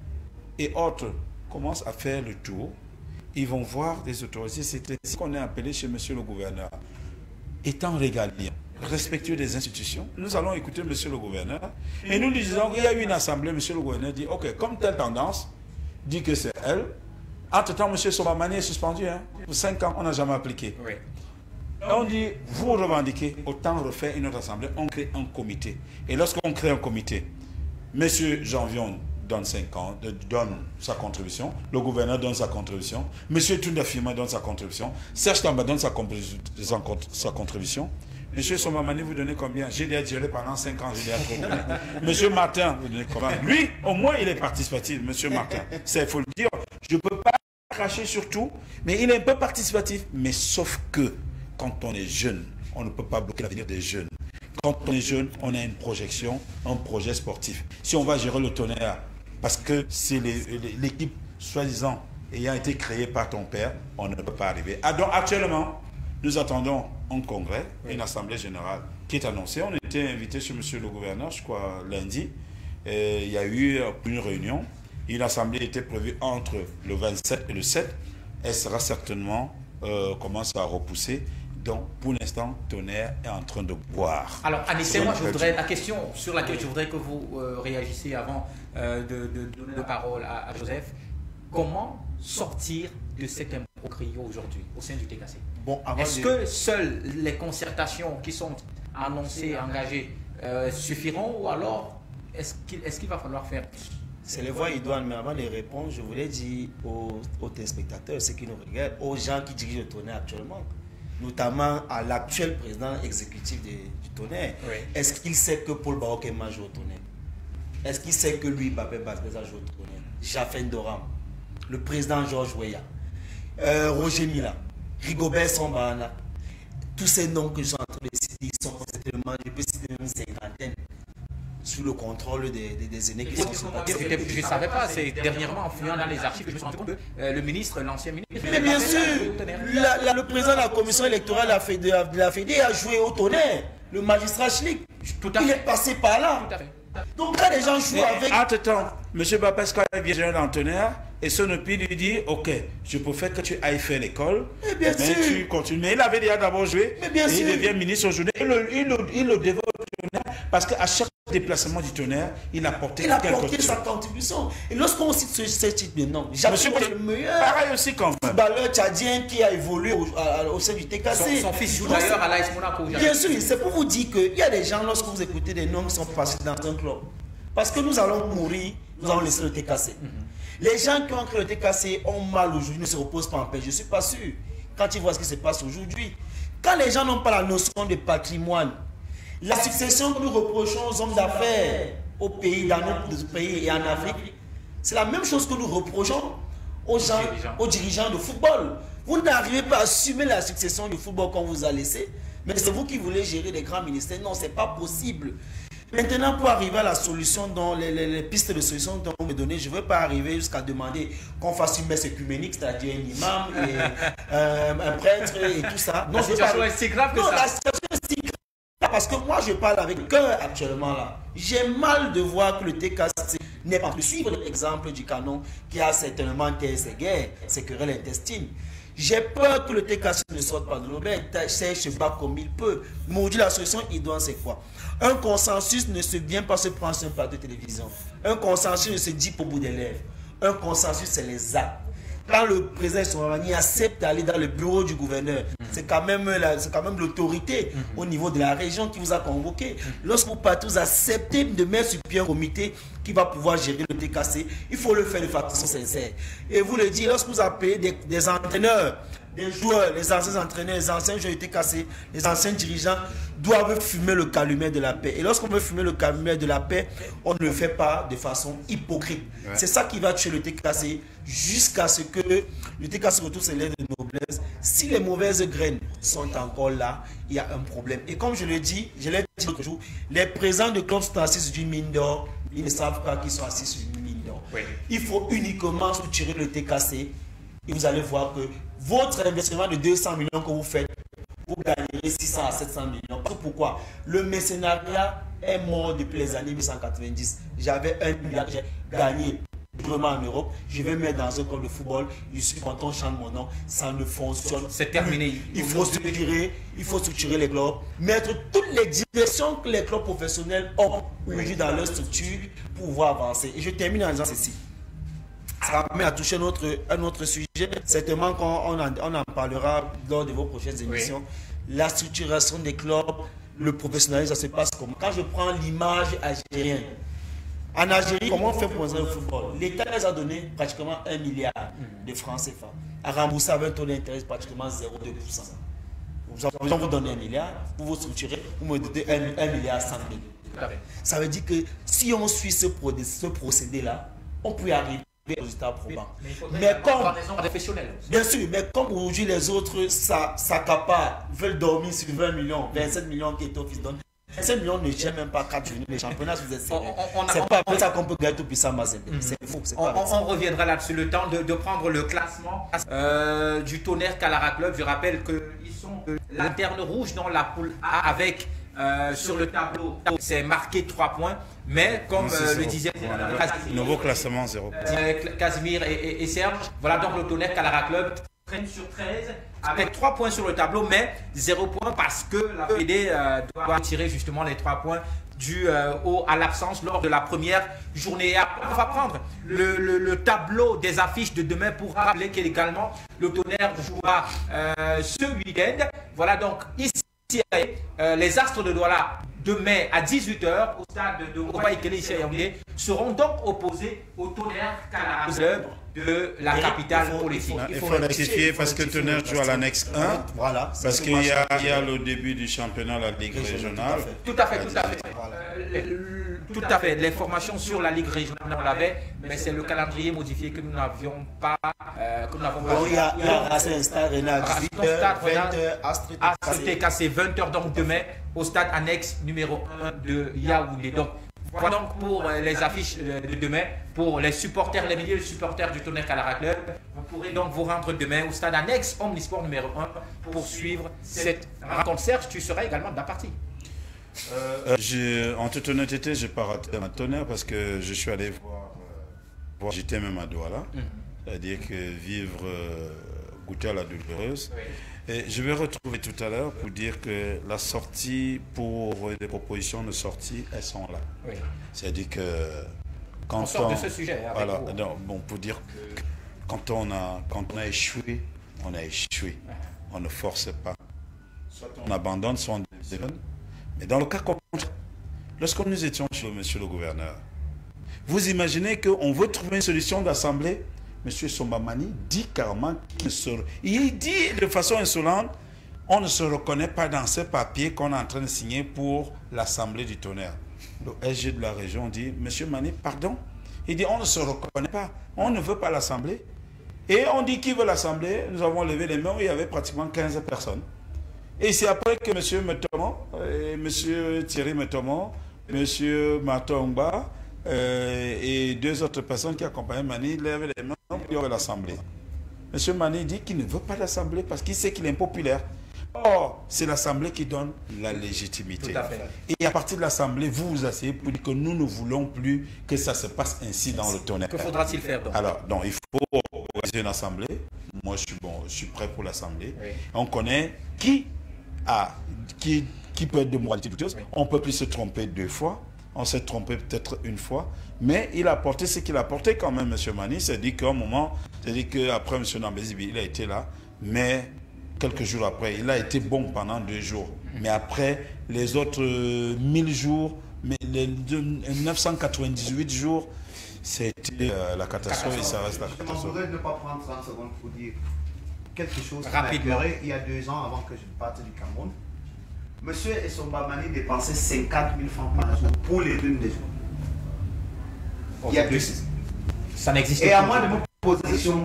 et autres commencent à faire le tour. Ils vont voir des autorités. C'est ainsi qu'on est appelé chez monsieur le gouverneur. Étant régalien, respectueux des institutions, nous allons écouter monsieur le gouverneur et nous lui disons qu'il y a eu une assemblée. Monsieur le gouverneur dit, ok, comme telle tendance, dit que c'est elle. Entre-temps, monsieur Sombamani est suspendu. Pour 5 ans, on n'a jamais appliqué. Oui. On dit, vous revendiquez, autant refaire une autre assemblée, on crée un comité. Et lorsqu'on crée un comité, monsieur Janvion donne 5 ans, donne sa contribution, le gouverneur donne sa contribution, monsieur Tunda Firma donne sa contribution, Serge Tamba donne sa contribution. Monsieur Sombamani, vous donnez combien? J'ai déjà géré pendant 5 ans, j'ai déjà trop donné. Monsieur Martin, vous donnez combien? Lui, au moins, il est participatif, monsieur Martin. Il faut le dire, je ne peux pas cracher sur tout, mais il est un peu participatif. Mais sauf que, quand on est jeune, on ne peut pas bloquer l'avenir des jeunes. Quand on est jeune, on a une projection, un projet sportif. Si on va gérer le Tonnerre, parce que c'est l'équipe, soi-disant, ayant été créée par ton père, on ne peut pas arriver. Ah, donc actuellement, nous attendons un congrès, une assemblée générale qui est annoncée. On était invité chez monsieur le gouverneur, je crois, lundi. Et il y a eu une réunion. Une assemblée était prévue entre le 27 et le 7. Elle sera certainement, commence à repousser. Donc, pour l'instant, Tonnerre est en train de boire. Alors, Anissé, moi, la question sur laquelle je voudrais que vous réagissiez avant de donner la parole à Joseph, comment sortir de cet imbroglio aujourd'hui au sein du TKC? Bon, est-ce que seules les concertations qui sont annoncées, engagées, suffiront, ou alors est-ce qu'il va falloir faire plus? C'est les voix idoines, mais avant de répondre, je voulais dire aux téléspectateurs, ceux qui nous regardent, aux gens qui dirigent le Tonnerre actuellement, notamment à l'actuel président exécutif du Tonnerre. Oui. Est-ce qu'il sait que Paul Barokema joue au Tonnerre? Est-ce qu'il sait que lui, Babé Bazbeza joue au Tonnerre? Jafen Doram, le président Georges Weah, Roger Mila, Rigobert Sambana, tous ces noms que je suis en train de citer sont certainement, je peux citer même une cinquantaine, sous le contrôle des aînés qui sont sur la tête. Je ne savais pas, c'est dernièrement en fouillant dans les archives que je me suis rendu compte que le ministre, l'ancien ministre... Mais bien sûr, le président de la commission électorale de la Fédé a joué au Tonnerre, le magistrat Schlick. Il est passé par là. Tout à fait. Donc quand les gens jouent avec... Attends, M. Bapesca vient dans Tonnerre et Sonopi lui dit ok, je préfère que tu ailles faire l'école, bien sûr. Tu continues. Mais il avait déjà d'abord joué, Mais bien et sûr. il devient ministre aujourd'hui. Il le développe au Tonnerre parce qu'à chaque déplacement du Tonnerre, il a porté quelque chose. sa contribution. Et lorsqu'on cite ce titre maintenant, Jacques est le meilleur Pareil aussi quand même. footballeur tchadien qui a évolué au sein du TKC. Son fils joue d'ailleurs à l'AS Monaco. Bien sûr, c'est pour vous dire qu'il y a des gens, lorsque vous écoutez des noms qui sont passés dans un club, parce que nous allons mourir, nous allons laisser le TKC. Les gens qui ont créé le TKC ont mal aujourd'hui, ne se reposent pas en paix. Je ne suis pas sûr. Quand ils voient ce qui se passe aujourd'hui, quand les gens n'ont pas la notion de patrimoine, la succession que nous reprochons aux hommes d'affaires au pays, dans notre pays et en Afrique, c'est la même chose que nous reprochons aux gens, aux dirigeants de football. Vous n'arrivez pas à assumer la succession du football qu'on vous a laissé, mais c'est vous qui voulez gérer les grands ministères. Non, ce n'est pas possible. Maintenant, pour arriver à la solution, dans les pistes de solution dont on me donne, je ne veux pas arriver jusqu'à demander qu'on fasse une messe œcuménique, c'est-à-dire un imam, et, un prêtre et tout ça. Non, La situation est si grave que ça. La situation est si grave parce que moi, je parle avec cœur actuellement là. J'ai mal de voir que le TKC n'est pas plus suivre l'exemple du canon qui a certainement ses guerres, ses querelles intestines. J'ai peur que le TKC ne sorte pas de l'auberge, se bat comme il peut. Mais aujourd'hui, la solution idoine, c'est quoi? Un consensus ne se vient pas se prendre sur un plateau de télévision. Un consensus ne se dit pas au bout des lèvres. Un consensus, c'est les actes. Quand le président Soumani accepte d'aller dans le bureau du gouverneur, c'est quand même l'autorité au niveau de la région qui vous a convoqué. Lorsque vous partez, vous acceptez de mettre sur pied un comité qui va pouvoir gérer le TKC, il faut le faire de façon sincère. Et vous le dites, lorsque vous appelez des entraîneurs, des joueurs, les anciens entraîneurs, les anciens joueurs du TKC, les anciens dirigeants doivent fumer le calumet de la paix. Et lorsqu'on veut fumer le calumet de la paix, on ne le fait pas de façon hypocrite. Ouais. C'est ça qui va tuer le TKC jusqu'à ce que le TKC retrouve ses lettres de noblesse. Si les mauvaises graines sont encore là, il y a un problème. Et comme je le dis, je l'ai dit l'autre jour, les présidents de clubs sont assis sur une mine d'or, ils ne savent pas qu'ils sont assis sur une mine d'or. Oui. Il faut uniquement structurer le TKC et vous allez voir que votre investissement de 200 millions que vous faites, vous gagnerez 600 à 700 millions. Pourquoi? Le mécénariat est mort depuis les années 1990. J'avais 1 milliard que j'ai gagné vraiment en Europe. Je vais mettre dans un club de football. Je suis content, on chante mon nom. Ça ne fonctionne. C'est terminé. Il faut structurer les clubs. Mettre toutes les directions que les clubs professionnels ont aujourd'hui dans leur structure pour pouvoir avancer. Et je termine en disant ceci. Ça va à toucher un autre sujet. Certainement qu'on en parlera lors de vos prochaines émissions. Oui. La structuration des clubs, le professionnalisme, ça se passe comment? Quand je prends l'image algérienne, en Algérie, comment on fait pour le football? L'État les a donné pratiquement 1 milliard de francs CFA. À rembourser avec un taux d'intérêt pratiquement 0,2%. Vous donnez 1 milliard, vous vous structurez, vous me donnez 1 milliard 100 000. Ça veut dire que si on suit ce procédé-là, on peut y arriver. Résultats probants. Mais comme, bien sûr, mais comme aujourd'hui les autres s'accaparent, veulent dormir sur 20 millions, 27 millions qui est office donne. 27 millions ne gèrent même pas 4 journées les championnats sous des séries. C'est pas comme ça qu'on peut gagner tout puissant Mazembe. C'est faux. On reviendra là-dessus. Le temps de prendre le classement du Tonnerre Calara Club. Je rappelle qu'ils sont lanterne rouge dans la poule A avec sur le tableau, c'est marqué 3 points, mais comme le disait nouveau classement 0 Casimir et Serge, voilà donc le Tonnerre Calara Club 13 sur 13 avec 3 points sur le tableau, mais 0 points parce que la PD doit retirer justement les 3 points dû à l'absence lors de la première journée. On va prendre le tableau des affiches de demain pour rappeler qu'également le Tonnerre jouera ce week-end. Voilà donc ici les Astres de Douala demain à 18 h au stade de Oba Ikele ici à Yaoundé seront donc opposés au Tonnerre Club de la capitale politique. Il faut rectifier parce que Tonnerre joue à l'annexe 1. Voilà. Parce qu'il y a le début du championnat, la Ligue régionale. Tout à fait. Tout à fait. L'information sur la Ligue régionale, on l'avait, mais c'est le calendrier modifié que nous n'avions pas. Il y a Racing Stade Arena à 18h, 20h, Astrid 20h donc demain au stade annexe numéro 1 de Yaoundé. Donc voilà donc pour les affiches de demain, pour les supporters, les milliers de supporters du Tonnerre Calara Club. Vous pourrez donc vous rendre demain au stade annexe Omnisport numéro 1 pour suivre cette rencontre. Serge, tu seras également de la partie. En toute honnêteté, je n'ai pas raté ma Tonnerre parce que je suis allé voir j'étais même à Douala. C'est-à-dire que vivre, goûter à la douloureuse. Oui. Et je vais retrouver tout à l'heure pour dire que la sortie, pour les propositions de sortie, elles sont là. Oui. C'est-à-dire que quand on sort de ce sujet. Voilà, non, bon, pour dire que quand on a échoué, on a échoué. On ne force pas. Soit on abandonne, soit on démissionne. Mais dans le cas contraire, lorsque nous étions chez monsieur le gouverneur, vous imaginez qu'on veut trouver une solution d'assemblée. Monsieur Sombamani dit carrément il dit de façon insolente, on ne se reconnaît pas dans ces papiers qu'on est en train de signer pour l'Assemblée du Tonnerre. Le SG de la région dit, Monsieur Mani, pardon. Il dit, on ne se reconnaît pas, on ne veut pas l'Assemblée. Et on dit qui veut l'Assemblée. Nous avons levé les mains, il y avait pratiquement 15 personnes. Et c'est après que Monsieur Metomon, Monsieur Thierry Metomon, Monsieur Matongba, et deux autres personnes qui accompagnaient Mani levaient les mains pour l'Assemblée. Monsieur Mani dit qu'il ne veut pas l'Assemblée parce qu'il sait qu'il est impopulaire. Or, c'est l'Assemblée qui donne la légitimité. Tout à fait. Et à partir de l'Assemblée, vous vous asseyez pour dire que nous ne voulons plus que ça se passe ainsi dans le Tonnerre. Que faudra-t-il faire donc? Alors, donc, il faut organiser une Assemblée. Moi, je suis prêt pour l'Assemblée. Oui. On connaît qui peut être de moralité douteuse. Oui. On ne peut plus se tromper 2 fois. On s'est trompé peut-être 1 fois, mais il a porté ce qu'il a porté quand même, M. Mani. C'est-à-dire qu'à un moment, c'est-à-dire qu'après M. Nambézibi, il a été là, mais quelques jours après, il a été bon pendant 2 jours. Mais après, les autres 1000 jours, mais les 998 jours, c'était la catastrophe et ça reste la catastrophe. Je m'en voudrais de ne pas prendre 30 secondes pour dire quelque chose rapidement. Il y a 2 ans avant que je parte du Cameroun. Monsieur Sombamani dépensait 50 000 francs par jour pour les dunes des jours. Il y a 2 saisons. Ça n'existe pas. Et à moi de me poser la question,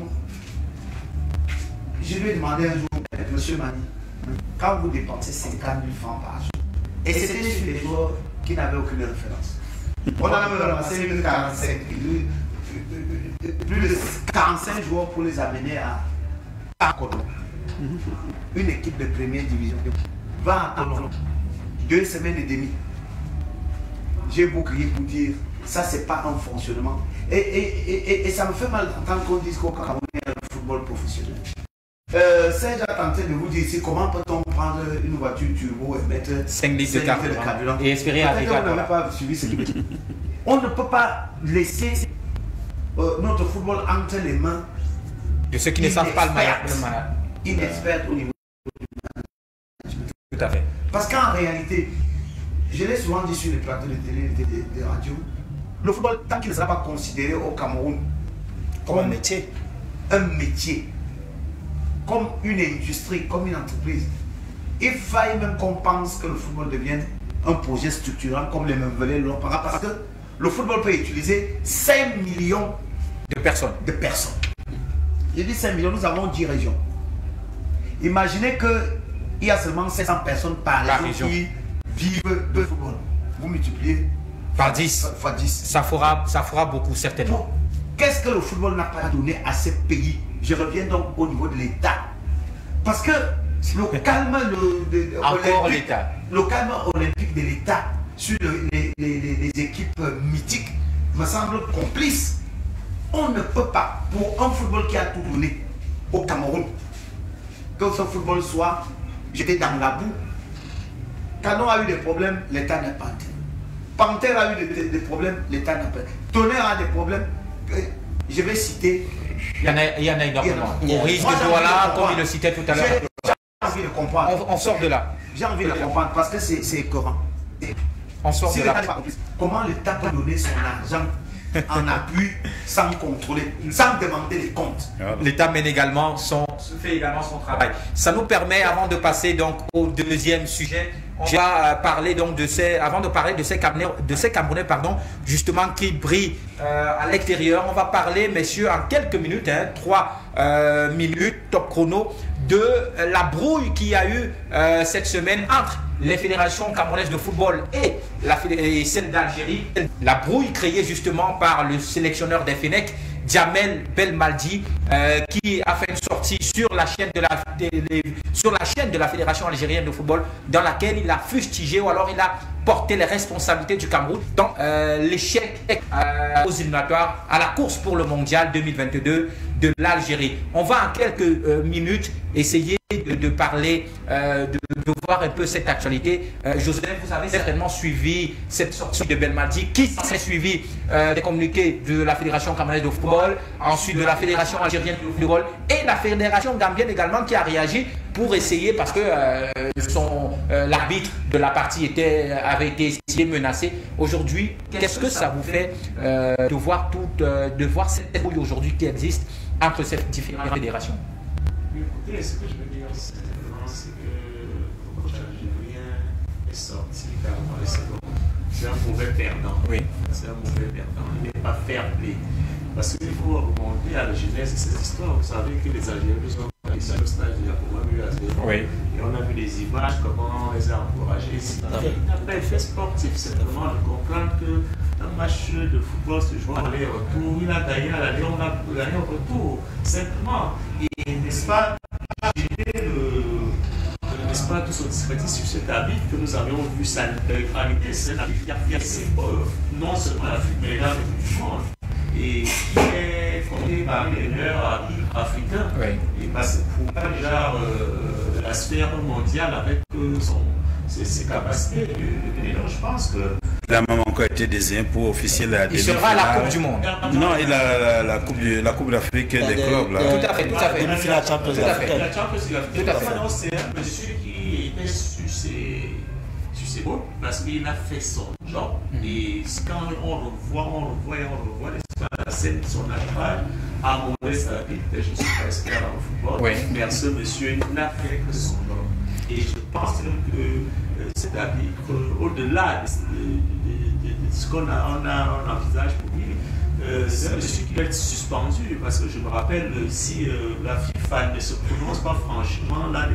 je lui ai demandé un jour, Monsieur Mani, quand vous dépensez 50 000 francs par jour, et c'était sur les joueurs qui n'avaient aucune référence. On a même ramassé plus de 45 joueurs pour les amener à Kodo. Une équipe de première division. Va à Toulon, 2 semaines et demie. J'ai bouclier pour dire, ça c'est pas un fonctionnement. Et ça me fait mal d'entendre qu'on dise qu'au Cameroun il y a le football professionnel. Serge a tenté de vous dire ici, comment peut-on prendre une voiture turbo et mettre 5 litres de carburant et espérer arriver à on n'a pas suivi ce qui veut dire. On ne peut pas laisser notre football entre les mains de ceux qui ne savent pas le maillot. Inexperts au niveau. Tout à fait. Parce qu'en réalité, je l'ai souvent dit sur les plateaux de télé, de radio, le football, tant qu'il ne sera pas considéré au Cameroun comme un métier, comme une industrie, comme une entreprise, il faille même qu'on pense que le football devienne un projet structurant comme les Memvelés l'ont parce que le football peut utiliser 5 millions de personnes. J'ai dit 5 millions, nous avons 10 régions. Imaginez qu'il y a seulement 700 personnes par région qui vivent de football. Vous multipliez par 10. Fois 10. Ça fera beaucoup certainement. Qu'est-ce que le football n'a pas donné à ces pays? Je reviens donc au niveau de l'État. Parce que le calme olympique de l'État sur les équipes mythiques me semble complice. On ne peut pas, pour un football qui a tout donné au Cameroun, que ce football soit jeté dans la boue. Canon a eu des problèmes, l'État n'a pas été. Panthère a eu des problèmes, l'État n'a pas été. Tonnerre a des problèmes, je vais citer. Il y en a énormément. Au risque de Douala, comme il le citait tout à l'heure. J'ai envie de comprendre. On sort de là. J'ai envie de comprendre parce que c'est écœurant. On sort de là. Comment l'État peut donner son argent en appui, sans contrôler, sans demander les comptes. L'État fait également son travail. Ça nous permet, avant de passer donc au deuxième sujet, on va parler donc avant de parler de ces Camerounais, justement qui brillent à l'extérieur. On va parler, messieurs, en quelques minutes, 3 minutes, top chrono, de la brouille qu'il y a eu cette semaine entre les fédérations camerounaises de football et celle d'Algérie. La brouille créée justement par le sélectionneur des Fenech, Djamel Belmadi, qui a fait une sortie sur la chaîne de la Fédération algérienne de football, dans laquelle il a fustigé ou alors il a porté les responsabilités du Cameroun dans l'échec aux éliminatoires à la course pour le mondial 2022 de l'Algérie. On va en quelques minutes essayer de parler, de voir un peu cette actualité. Joseph, vous avez certainement suivi cette sortie de Belmadi, qui s'est suivi des communiqués de la Fédération camerounaise de football, ensuite de la Fédération algérienne de football et la Fédération gambienne également qui a réagi pour essayer, parce que l'arbitre de la partie avait été menacé. Aujourd'hui, qu'est-ce que ça vous fait de voir cette brouille aujourd'hui qui existe entre ces différentes fédérations? Écoutez, ce que je veux dire, c'est que le coach algérien est sorti carrément les secondes. C'est un mauvais perdant. Oui. C'est un mauvais perdant. Il n'est pas fair play. Parce qu'il faut remonter à la genèse de cette histoire. Vous savez que les Algériens sont ici au stade de la Colombie à 0. Oui. Et on a vu les images, comment on les a encouragés. C'est un effet sportif, c'est vraiment de comprendre qu'un match de football se joue à l'aller-retour. Il a gagné à l'aller, on a gagné au retour. Simplement. Et n'est-ce pas, n'est-ce pas, tout son discrédit sur cet habit que nous avions vu sa neutralité, c'est un habit qui a fait ses preuves, non seulement l'Afrique, mais également du monde. Et qui est fondé par les meilleurs habits africains. Oui. Et parce que pour déjà la sphère mondiale avec ses capacités, je pense que. Il a même encore été désigné pour officier la demi-finale. Il sera à la Coupe du Monde. Non, il a la Coupe d'Afrique des clubs. Là. Tout à fait, tout à fait. Demi-finale Champions League. Tout à fait. C'est un monsieur qui était sur ses mots parce qu'il a fait son job. Et quand on revoit la scène de son arrivage à Modeste David, je ne suis pas expert dans le football, mais ce monsieur n'a fait que son job. Et je pense que cet arbitre, au-delà de ce qu'on envisage pour lui, c'est un monsieur qui va être suspendu, parce que je me rappelle, si la FIFA ne se prononce pas franchement, là,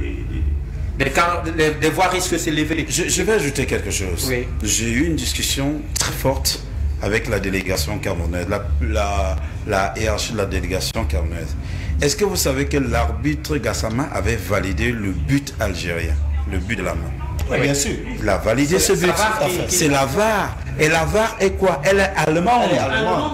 les voix risquent de s'élever. Je vais ajouter quelque chose. Oui. J'ai eu une discussion très forte avec la délégation camerounaise, la hiérarchie de la délégation camerounaise. Est-ce que vous savez que l'arbitre Gassama avait validé le but algérien, le but de la main? Oui, bien sûr. Il a validé ce but. C'est la VAR. Et la VAR est quoi? Elle est allemande. Elle est allemande.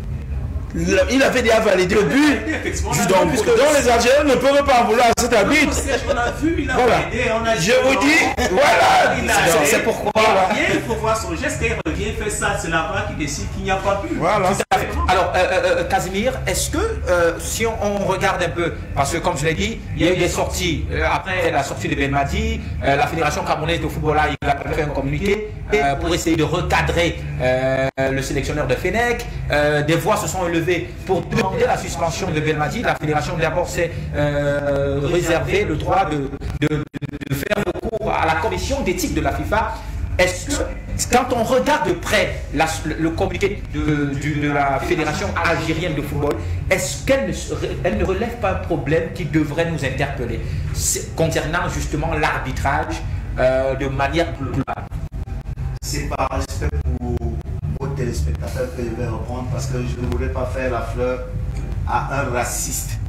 Il avait déjà validé le but. Donc les Algériens ne peuvent pas en vouloir à cet arbitre. On a vu, il a validé. Je vous dis, voilà. C'est pourquoi. Il faut voir son geste, quand il revient, fait ça, c'est la VAR qui décide qu'il n'y a pas but. Voilà. Alors, Casimir, est-ce que si on regarde un peu, parce que comme je l'ai dit, il y a eu des sorties, après la sortie de Belmadi, la Fédération camerounaise de football il a fait un communiqué pour essayer de recadrer le sélectionneur de Fenech. Des voix se sont élevées pour demander la suspension de Belmadi. La Fédération d'abord s'est réservé le droit de faire recours à la commission d'éthique de la FIFA. Est-ce que, quand on regarde de près le communiqué de la Fédération algérienne de football, est-ce qu'elle ne relève pas un problème qui devrait nous interpeller concernant justement l'arbitrage de manière globale? C'est par respect pour vos téléspectateurs que je vais reprendre, parce que je ne voulais pas faire la fleur à un raciste,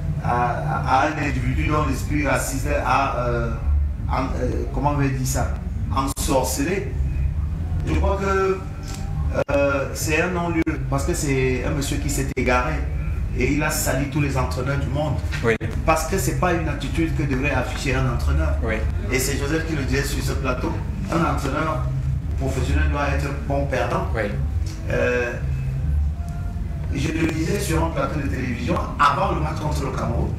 à un individu dont l'esprit raciste comment on va dire ça, ensorcelé. Je crois que c'est un non-lieu, parce que c'est un monsieur qui s'est égaré et il a sali tous les entraîneurs du monde. Oui. Parce que ce n'est pas une attitude que devrait afficher un entraîneur. Oui. Et c'est Joseph qui le disait sur ce plateau. Un entraîneur professionnel doit être bon perdant. Oui. Je le disais sur un plateau de télévision avant le match contre le Cameroun,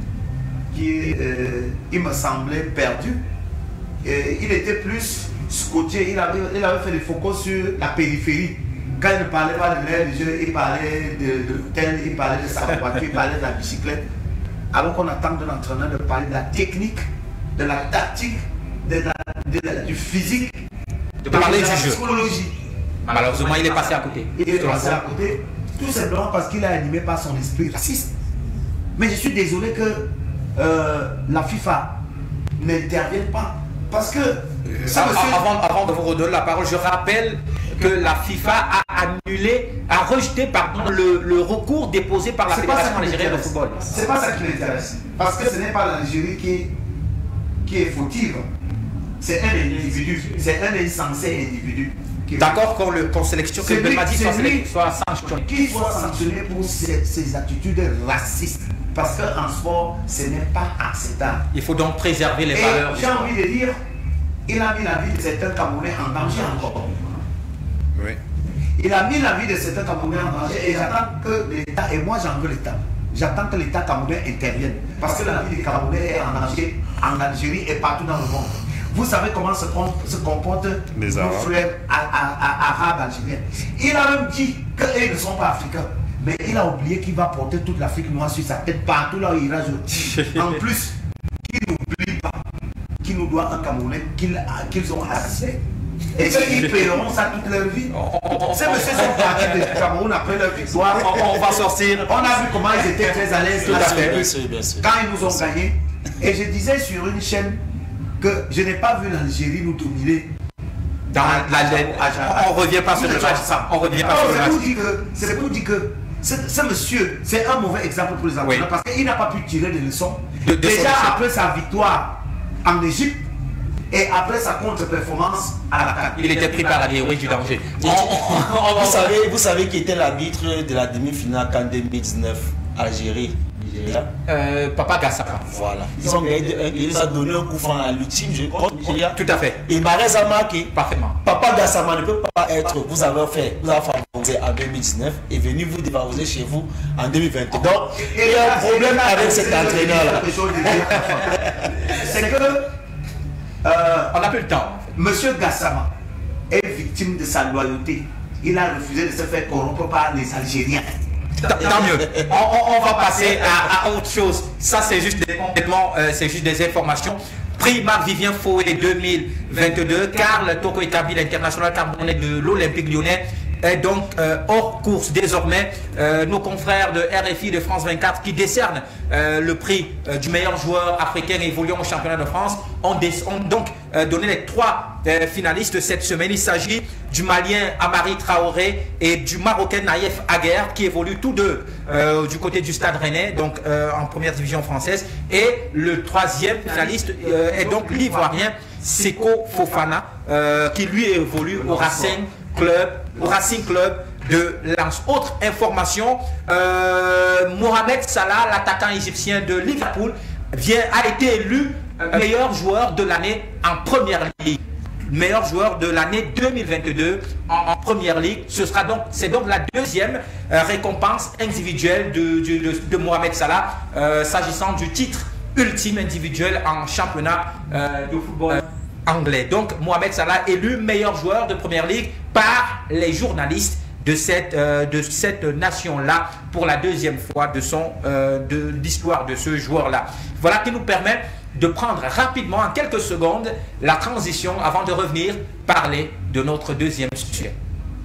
il me semblait perdu. Et il était plus scotché, il avait fait des focus sur la périphérie Quand il ne parlait pas de l'air du jeu, il parlait de l'hôtel, il parlait de sa voiture, il parlait de la bicyclette. Alors qu'on attend de l'entraîneur de parler de la technique, de la tactique, du physique, de parler la du jeu. psychologie. Malheureusement, il est passé à côté. Il est passé à côté, tout simplement parce qu'il est animé par son esprit raciste. Mais je suis désolé que la FIFA n'intervienne pas. Parce que ça, avant de vous redonner la parole, je rappelle que la FIFA a rejeté le recours déposé par la Fédération algérienne de football. C'est pas ça qui m'intéresse. Parce que ce n'est pas l'Algérie qui est fautive. C'est un individu. C'est un insensé individu. D'accord qu'on sélectionne, que Belmadi soit sanctionné. Qu'il soit sanctionné pour ses attitudes racistes. Parce qu'en sport, ce n'est pas acceptable. Il faut donc préserver les valeurs. J'ai envie de dire, il a mis la vie de certains Camerounais en danger encore. Oui. Il a mis la vie de certains Camerounais en danger et j'attends que l'État, et moi j'en veux l'État, j'attends que l'État camerounais intervienne. Parce que la vie des Camerounais est en danger en Algérie et partout dans le monde. Vous savez comment se comportent nos frères arabes algériens. Il a même dit qu'ils ne sont pas africains. Mais il a oublié qu'il va porter toute l'Afrique noire sur sa tête partout là où il ira jouer. En plus, qu'il n'oublie pas qu'il nous doit un Camerounais qu'ils ont assisté. Et qu'ils paieront ça toute leur vie. Ces messieurs sont partis du Cameroun après leur victoire. On va sortir. On a vu comment ils étaient très à l'aise quand ils nous ont gagnés. Et je disais sur une chaîne que je n'ai pas vu l'Algérie nous dominer. On revient pas sur le match. On revient pas sur le match. C'est pour dire que ce monsieur, c'est un mauvais exemple pour les entraîneurs parce qu'il n'a pas pu tirer des leçons. Déjà après sa victoire en Égypte et après sa contre-performance à la CAN. Il était pris par la théorie du danger. Vous savez qui était l'arbitre de la demi-finale en 2019 Algérie. Papa Gassama. Voilà. Ils ont donné un coup franc à l'ultime, je crois. Tout à fait. Et Marez a marqué. Parfaitement. Papa Gassama ne peut pas être. Vous avez favorisé en 2019 et venu vous dévaloriser chez vous en 2022. Donc, il y a un problème avec cet entraîneur-là. C'est que. On n'a plus le temps. Monsieur Gassama est victime de sa loyauté. Il a refusé de se faire corrompre par les Algériens. Tant mieux. On va passer à autre chose. Ça, c'est juste des informations. Prix Marc-Vivien Fouet 2022. Karl Toko Etabi, l'international camerounais de l'Olympique lyonnais, est donc hors course désormais. Nos confrères de RFI de France 24 qui décernent le prix du meilleur joueur africain évoluant au championnat de France ont donc donné les 3 finalistes cette semaine. Il s'agit du Malien Amari Traoré et du Marocain Naïef Aguerre qui évoluent tous deux du côté du Stade Rennais, donc en première division française. Et le 3e finaliste est donc l'Ivoirien Seko Fofana qui lui évolue au Racing Club de Lens. Autre information, Mohamed Salah, l'attaquant égyptien de Liverpool, a été élu meilleur joueur de l'année en première ligue. Meilleur joueur de l'année 2022 en première ligue. C'est donc la 2e récompense individuelle de Mohamed Salah s'agissant du titre ultime individuel en championnat de football anglais. Donc Mohamed Salah élu meilleur joueur de première ligue par les journalistes de cette nation-là pour la 2e fois de l'histoire de ce joueur-là. Voilà qui nous permet de prendre rapidement, en quelques secondes, la transition avant de revenir parler de notre 2e sujet.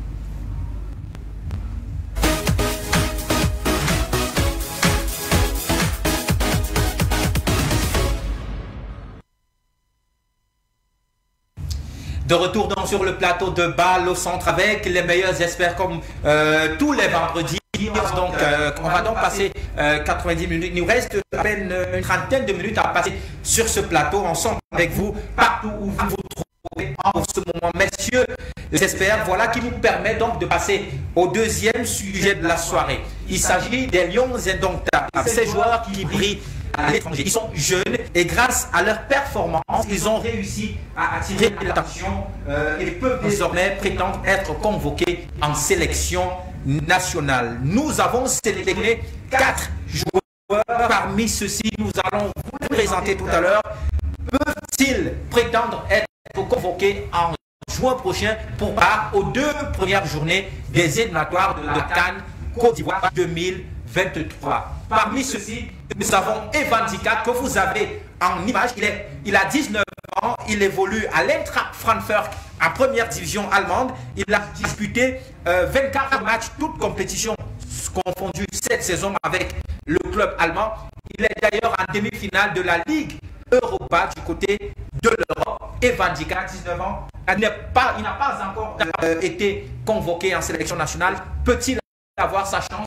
De retour donc sur le plateau de Balle au centre avec les meilleurs experts comme tous les vendredis. Donc, on va donc passer 90 minutes. Il nous reste à peine une trentaine de minutes à passer sur ce plateau ensemble avec vous, partout où vous vous trouvez en ce moment. Messieurs les experts, voilà qui nous permet donc de passer au 2e sujet de la soirée. Il s'agit des Lions indomptables, ces joueurs qui brillent à l'étranger. Ils sont jeunes et grâce à leur performance, ils ont réussi à attirer l'attention et peuvent désormais prétendre être convoqués en sélection nationale. Nous avons sélectionné 4 joueurs. Parmi ceux-ci, nous allons vous les présenter tout à l'heure. Peuvent-ils prétendre être convoqués en juin prochain pour part aux 2 premières journées des éliminatoires de la CAN Côte d'Ivoire 2023. Parmi ceux-ci, nous avons Evan Dika que vous avez en image. Il a 19 ans, il évolue à l'Eintracht Francfort en première division allemande. Il a disputé 24 matchs, toutes compétitions confondues cette saison avec le club allemand. Il est d'ailleurs en demi-finale de la Ligue Europa du côté de l'Europe. Evan Dika, 19 ans, il n'a pas encore été convoqué en sélection nationale. Peut-il avoir sa chance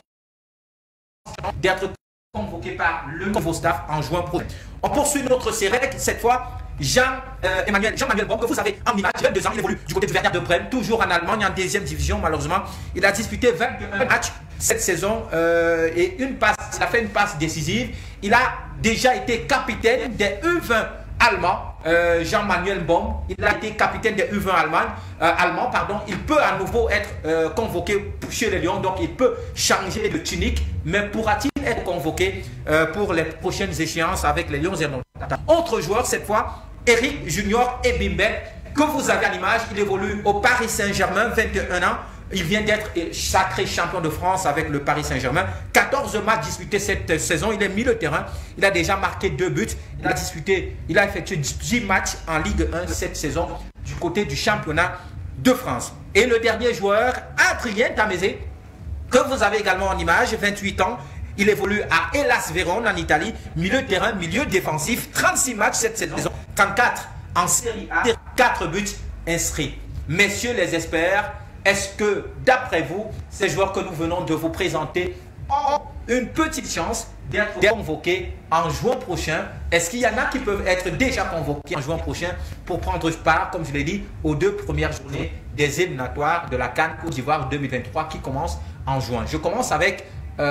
d'être convoqué par le nouveau staff en juin prochain? On poursuit notre série, cette fois Jean-Manuel Bomb, que vous avez en image, 22 ans, il évolue du côté de Werder de Brême, toujours en Allemagne, en deuxième division malheureusement. Il a disputé 21 matchs cette saison et il a fait une passe décisive. Il a déjà été capitaine des U20 allemands, Jean-Manuel Bomb. Il a été capitaine des U20 allemands. Il peut à nouveau être convoqué chez les Lions, donc il peut changer de tunique, mais pourra-t-il être convoqué pour les prochaines échéances avec les Lions et non? Autre joueur cette fois, Eric Junior Ebimbe, que vous avez à l'image. Il évolue au Paris Saint-Germain, 21 ans. Il vient d'être sacré champion de France avec le Paris Saint-Germain. 14 matchs disputés cette saison. Il est milieu de terrain. Il a déjà marqué 2 buts. Il a effectué 10 matchs en Ligue 1 cette saison du côté du championnat de France. Et le dernier joueur, Adrien Tamezé, que vous avez également en image, 28 ans. Il évolue à Hellas Vérone en Italie. Milieu de terrain, milieu défensif. 36 matchs cette saison. 34 en Série A. 4 buts inscrits. Messieurs les experts, est-ce que, d'après vous, ces joueurs que nous venons de vous présenter ont une petite chance d'être convoqués en juin prochain? Est-ce qu'il y en a qui peuvent être déjà convoqués en juin prochain pour prendre part, comme je l'ai dit, aux 2 premières journées des éliminatoires de la CAN Côte d'Ivoire 2023 qui commence en juin? Je commence avec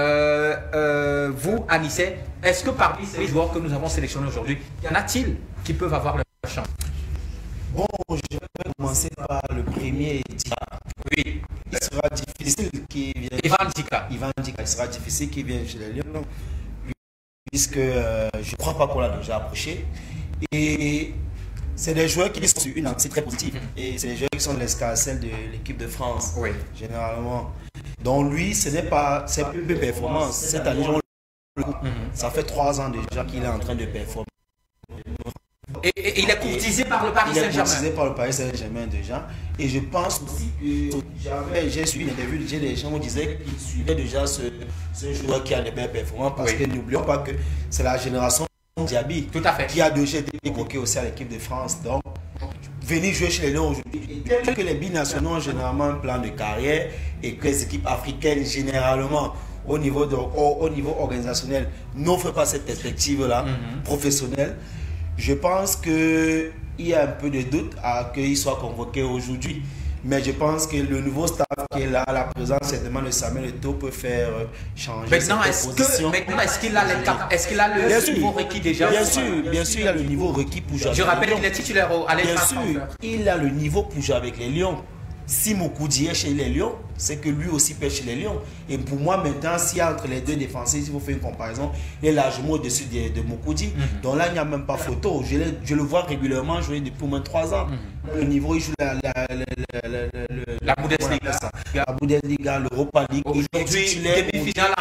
vous, Anissé. Est-ce que parmi ces joueurs que nous avons sélectionnés aujourd'hui, y en a-t-il qui peuvent avoir leur chance? Bon, je vais commencer par le premier. Oui. Il sera difficile qu'il vienne. Evan Dika. Il sera difficile qu'il vienne chez les Lions, puisque je ne crois pas qu'on l'a déjà approché. Et c'est des joueurs qui sont sur une lancée très positive. Et c'est des joueurs qui sont l'escarcelle de l'équipe de France, oui, généralement. Donc lui, ce n'est pas ses plus belles performances. Cette année, ça fait 3 ans déjà qu'il est en train de performer. Et il est courtisé par le Paris Saint-Germain. Il est courtisé par le Paris Saint-Germain déjà. Et je pense aussi que j'ai suivi une interview, j'ai des gens qui disaient qu'ils suivaient déjà ce joueur qui a des belles performances. Parce que n'oublions pas que c'est la génération Diaby qui a déjà été convoqué aussi à l'équipe de France. Donc, venir jouer chez les Lions aujourd'hui. Tel que les binationaux ont généralement un plan de carrière et que les équipes africaines généralement au niveau organisationnel n'offrent pas cette perspective-là professionnelle. Je pense qu'il y a un peu de doute à qu'il soit convoqué aujourd'hui. Mais je pense que le nouveau staff qui est là, la présence certainement de Samuel Eto'o peut faire changer maintenant, est-ce qu'il a le niveau requis déjà? Bien sûr, il a le niveau requis pour jouer. Je rappelle qu'il est titulaire à l'Eintracht Francfort. Bien sûr, il a le niveau pour jouer avec les Lions. Si Moukoudi est chez les Lions, c'est que lui aussi peut être chez les Lions. Et pour moi, maintenant, s'il y a entre les deux défenseurs, si vous faites une comparaison, il est largement au-dessus de Moukoudi. Donc là, il n'y a même pas photo. Je le vois régulièrement jouer depuis au moins 3 ans. Le niveau, il joue la Bundesliga, la Bundesliga, l'Europa League. Aujourd'hui, demi-finale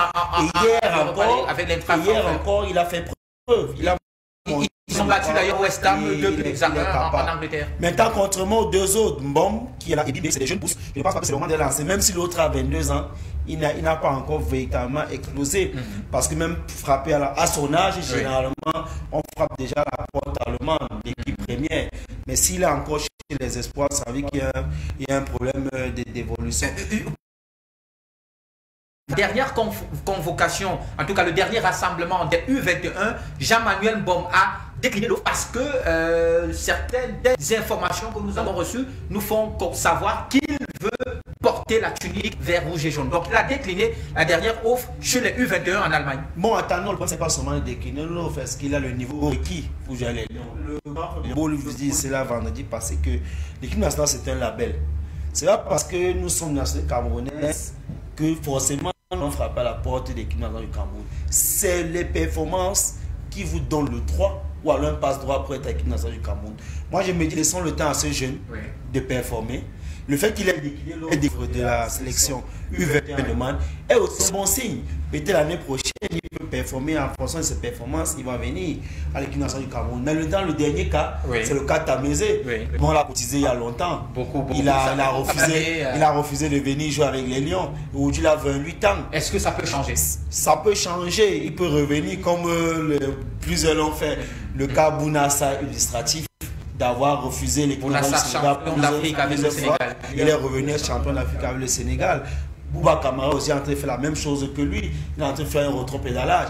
hier encore, il a fait preuve. Ils ont battu d'ailleurs West Ham 2-1 en Angleterre. Maintenant, contrairement aux 2 autres, Mbom, qui est là, et c'est des jeunes pousses, je ne pense pas que c'est le moment de lancer. Même si l'autre a 22 ans, il n'a pas encore véritablement explosé. Parce que même frappé à son âge, généralement, on frappe déjà la porte allemande, l'équipe première. Mais s'il est encore chez les espoirs, ça veut dire qu'il y a un problème d'évolution. Dernière convocation, en tout cas le dernier rassemblement des U21, Jean-Manuel Bomb a décliné l'offre parce que certaines des informations que nous avons reçues nous font savoir qu'il veut porter la tunique vert, rouge et jaune. Donc il a décliné la dernière offre chez les U21 en Allemagne. Bon, attendons, le problème c'est pas seulement de décliner l'offre, est-ce qu'il a le niveau requis pour jouer les Lions? Le beau, je vous dis, c'est là vendredi parce que l'équipe nationale c'est un label. C'est pas parce que nous sommes nationaux camerounais que forcément on frappe à la porte de l'équipe nationale du Cameroun. C'est les performances qui vous donne le droit ou alors un passe-droit pour être avec l'équipe nationale du Cameroun. Moi, je me dis, laissons le temps à ce jeune de performer. Le fait qu'il ait décliné lors de la sélection U21 de Man est aussi un bon signe. Peut-être l'année prochaine, il peut performer en fonction de ses performances, il va venir à l'équipe nationale du Cameroun. Mais dans le dernier cas, c'est le cas de Tamézé. On l'a cotisé il y a longtemps. Il a refusé de venir jouer avec les Lions. Aujourd'hui, il a 28 ans. Est-ce que ça peut changer? Ça peut changer. Il peut revenir comme plusieurs l'ont fait. Le cas Bounassa illustratif, d'avoir refusé l'équipe nationale d'Afrique avec le Sénégal. Il est revenu champion d'Afrique avec le Sénégal. Bouba Kamara aussi est en train de faire la même chose que lui. Il est en train de faire un rétropédalage.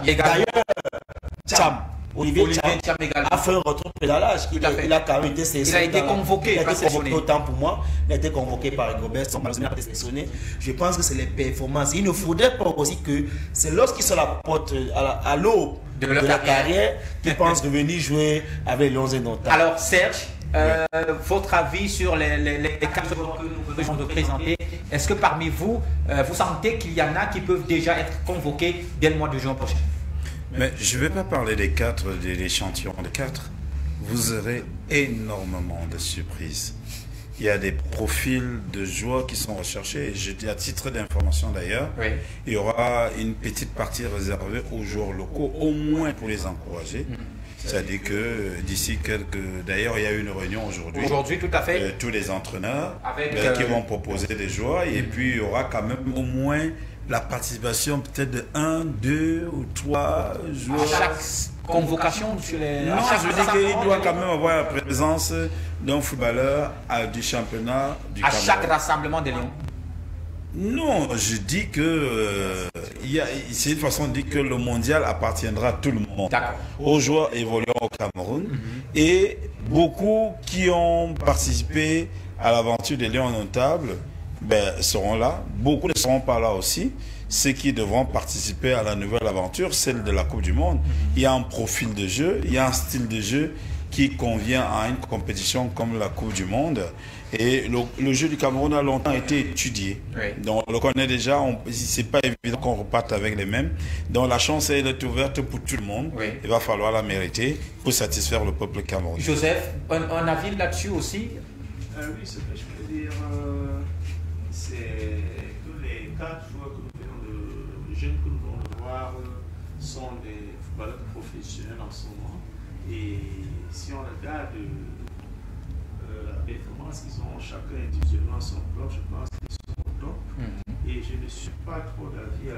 D'ailleurs, Olivier Cham a fait un rétropédalage. Il a quand même été sélectionné. Il a été convoqué. Il a été convoqué autant pour moi. Il a été convoqué par Rigobert. Son malheureusement a été sélectionné. Je pense que c'est les performances. Il ne faudrait pas aussi que c'est lorsqu'ils sont à la porte, à l'aube de la carrière, qu'ils pensent revenir jouer avec les 11 indomptables. Alors Serge, votre avis sur les cas que nous venons de présenter, est-ce que parmi vous, vous sentez qu'il y en a qui peuvent déjà être convoqués dès le mois de juin prochain? Mais je ne vais pas parler des 4, de l'échantillon des 4. Vous aurez énormément de surprises. Il y a des profils de joueurs qui sont recherchés. Je dis à titre d'information d'ailleurs, il y aura une petite partie réservée aux joueurs locaux, au moins pour les encourager. C'est-à-dire que d'ici quelques... D'ailleurs, il y a eu une réunion aujourd'hui. Aujourd'hui, tout à fait. Tous les entraîneurs qui vont proposer des joueurs. Et puis, il y aura quand même au moins la participation peut-être de 1, 2 ou 3 joueurs. À chaque convocation sur les... Non, je veux dire qu'il doit quand même avoir la présence d'un footballeur du championnat du Cameroun. À chaque rassemblement des Lions. Non, je dis que c'est une façon de dire que le mondial appartiendra à tout le monde. Aux joueurs évoluant au Cameroun et beaucoup qui ont participé à l'aventure des Lions indomptables seront là. Beaucoup ne seront pas là aussi. Ceux qui devront participer à la nouvelle aventure, celle de la Coupe du Monde. Il y a un profil de jeu, il y a un style de jeu qui convient à une compétition comme la Coupe du Monde. Et le jeu du Cameroun a longtemps été étudié. Donc on le connaît déjà, c'est pas évident qu'on reparte avec les mêmes. Donc la chance est ouverte pour tout le monde. Il va falloir la mériter pour satisfaire le peuple camerounais. Joseph, un avis là-dessus aussi? Oui, ce que je peux dire, c'est que les 4 joueurs que nous venons de jeunes que nous venons de voir sont des footballeurs professionnels en ce moment. Et si on regarde la performance qu'ils ont chacun individuellement son club, je pense qu'ils sont au top. Et je ne suis pas trop d'avis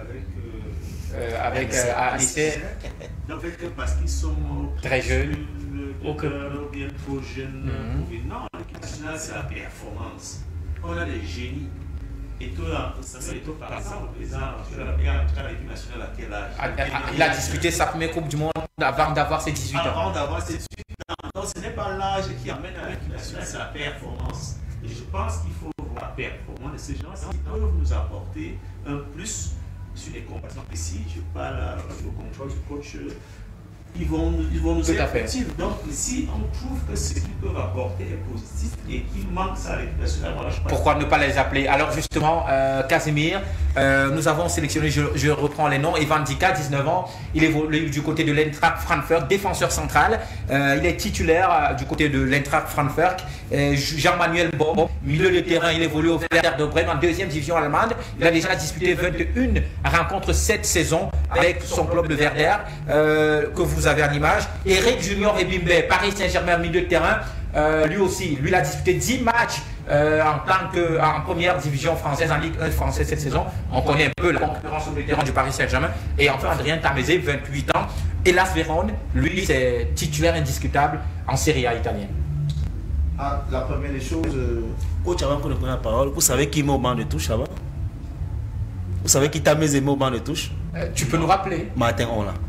avec Alice. Parce qu'ils sont très jeunes. Ou bien trop jeunes. Non, l'équipe nationale, c'est la performance. On a des génies. Et toi, par exemple, l'équipe nationale à quel âge? Il a disputé sa première Coupe du Monde avant d'avoir ses 18 ans. Avant d'avoir ses 18 ans. Donc ce n'est pas l'âge qui amène à l'équipe nationale, c'est la performance. Et je pense qu'il faut voir la performance de ces gens qui peuvent nous apporter un plus sur les compétitions. Ici, je parle au contrôle du coach. Ils vont nous être utiles. Donc ici, on trouve que ce qu'ils peuvent apporter est positif et qu'il manque ça à l'équipe nationale. Pourquoi ne pas les appeler? Alors justement, Casimir, nous avons sélectionné, je reprends les noms, Evan Dika, 19 ans, il évolue du côté de l'Eintracht Frankfurt, défenseur central. Il est titulaire du côté de l'Eintracht Frankfurt. Jean-Manuel Bobo, milieu de terrain, il évolue au Werder de Brême en 2e division allemande. Il a déjà disputé 21 rencontres cette saison avec son club de Werder, que vous avez en image. Eric Junior Ebimbe, Paris Saint-Germain, milieu de terrain. Lui aussi, lui il a disputé 10 matchs en première division française, en Ligue 1 française cette saison. On connaît un peu la concurrence sur le terrain du Paris Saint-Germain. Et enfin Adrien Tamézé, 28 ans. Elas Vérone, lui c'est titulaire indiscutable en Serie A italienne. La première des choses... Coach, avant qu'on ne prenne la parole, vous savez qui met au banc de touche là-bas? Vous savez qui Tamézé met au banc de touche? Tu peux nous rappeler? Martin on là.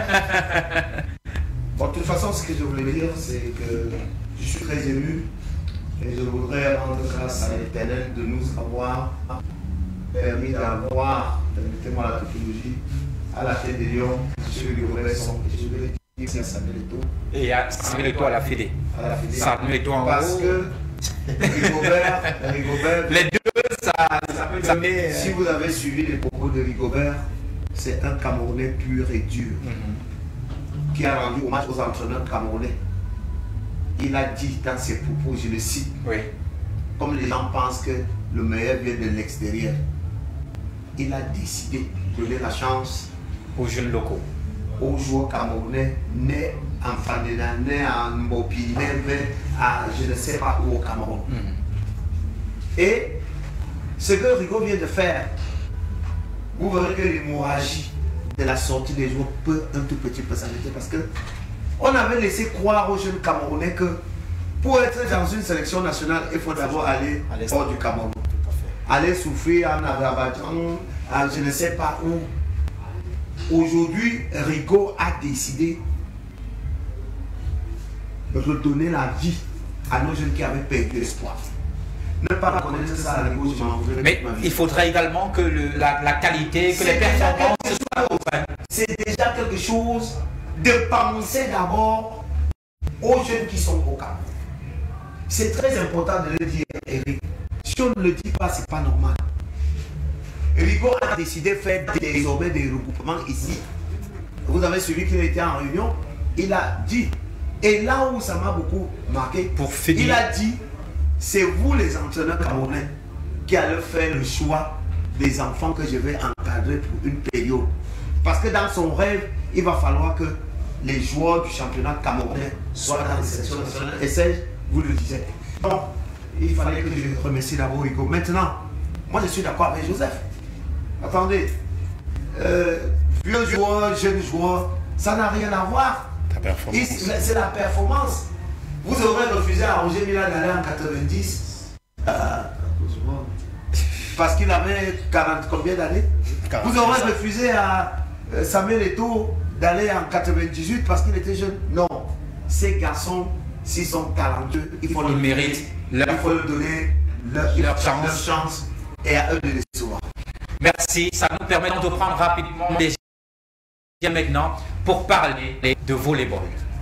Bon, de toute façon, ce que je voulais dire, c'est que je suis très ému et je voudrais rendre grâce à l'Éternel de nous avoir permis d'avoir, permettez-moi la technologie, à la tête des Lions, sur le Robinson. Je voulais dire c'est à Samuel Eto'o. Et à Samuel Eto'o à la Fédé. Samuel Eto'o en parce haut. Que Rigobert, les deux, ça peut amener. Si vous avez suivi les propos de Rigobert, c'est un Camerounais pur et dur. qui a rendu hommage aux entraîneurs camerounais. Il a dit dans ses propos, je le cite, oui. Comme les gens pensent que le meilleur vient de l'extérieur, il a décidé de donner la chance aux jeunes locaux, aux joueurs camerounais nés en Fandena, nés en Mbopi, nés à je ne sais pas où au Cameroun. Et ce que Rigo vient de faire, vous verrez que l'hémorragie de la sortie des joueurs peut un tout petit peu s'arrêter parce que on avait laissé croire aux jeunes Camerounais que pour être dans une sélection nationale, il faut d'abord aller hors du Cameroun. Aller souffrir en Azerbaïdjan, je ne sais pas où. Aujourd'hui, Rigo a décidé de redonner la vie à nos jeunes qui avaient perdu l'espoir. Ne pas reconnaître ça à Rigo, je m'en voudrais. Mais il faudrait également que la qualité, que les performances soient. C'est déjà quelque chose de penser d'abord aux jeunes qui sont au Cameroun. C'est très important de le dire, Eric. Si on ne le dit pas, c'est pas normal. Rigo a décidé de faire désormais des regroupements ici. Vous avez celui qui était en réunion, il a dit, et là où ça m'a beaucoup marqué, pour finir, il a dit, c'est vous les entraîneurs camerounais qui allez faire le choix des enfants que je vais encadrer pour une période. Parce que dans son rêve, il va falloir que les joueurs du championnat camerounais soient dans les sélections nationales. Et Serge, vous le disiez. Donc, il fallait que je remercie d'abord Rigo. Maintenant, moi je suis d'accord avec Joseph. Attendez, vieux joueur, jeune joueur, ça n'a rien à voir. C'est la performance. Vous aurez refusé à Roger Mila d'aller en 90 parce qu'il avait 40 combien d'années. Vous aurez refusé à Samuel Eto'o d'aller en 98 parce qu'il était jeune. Non, ces garçons, s'ils sont talentueux, il faut le mériter. Il faut leur donner leur chance et à eux de les sauver. Merci, ça nous permet de prendre rapidement déjà maintenant pour parler de volleyball.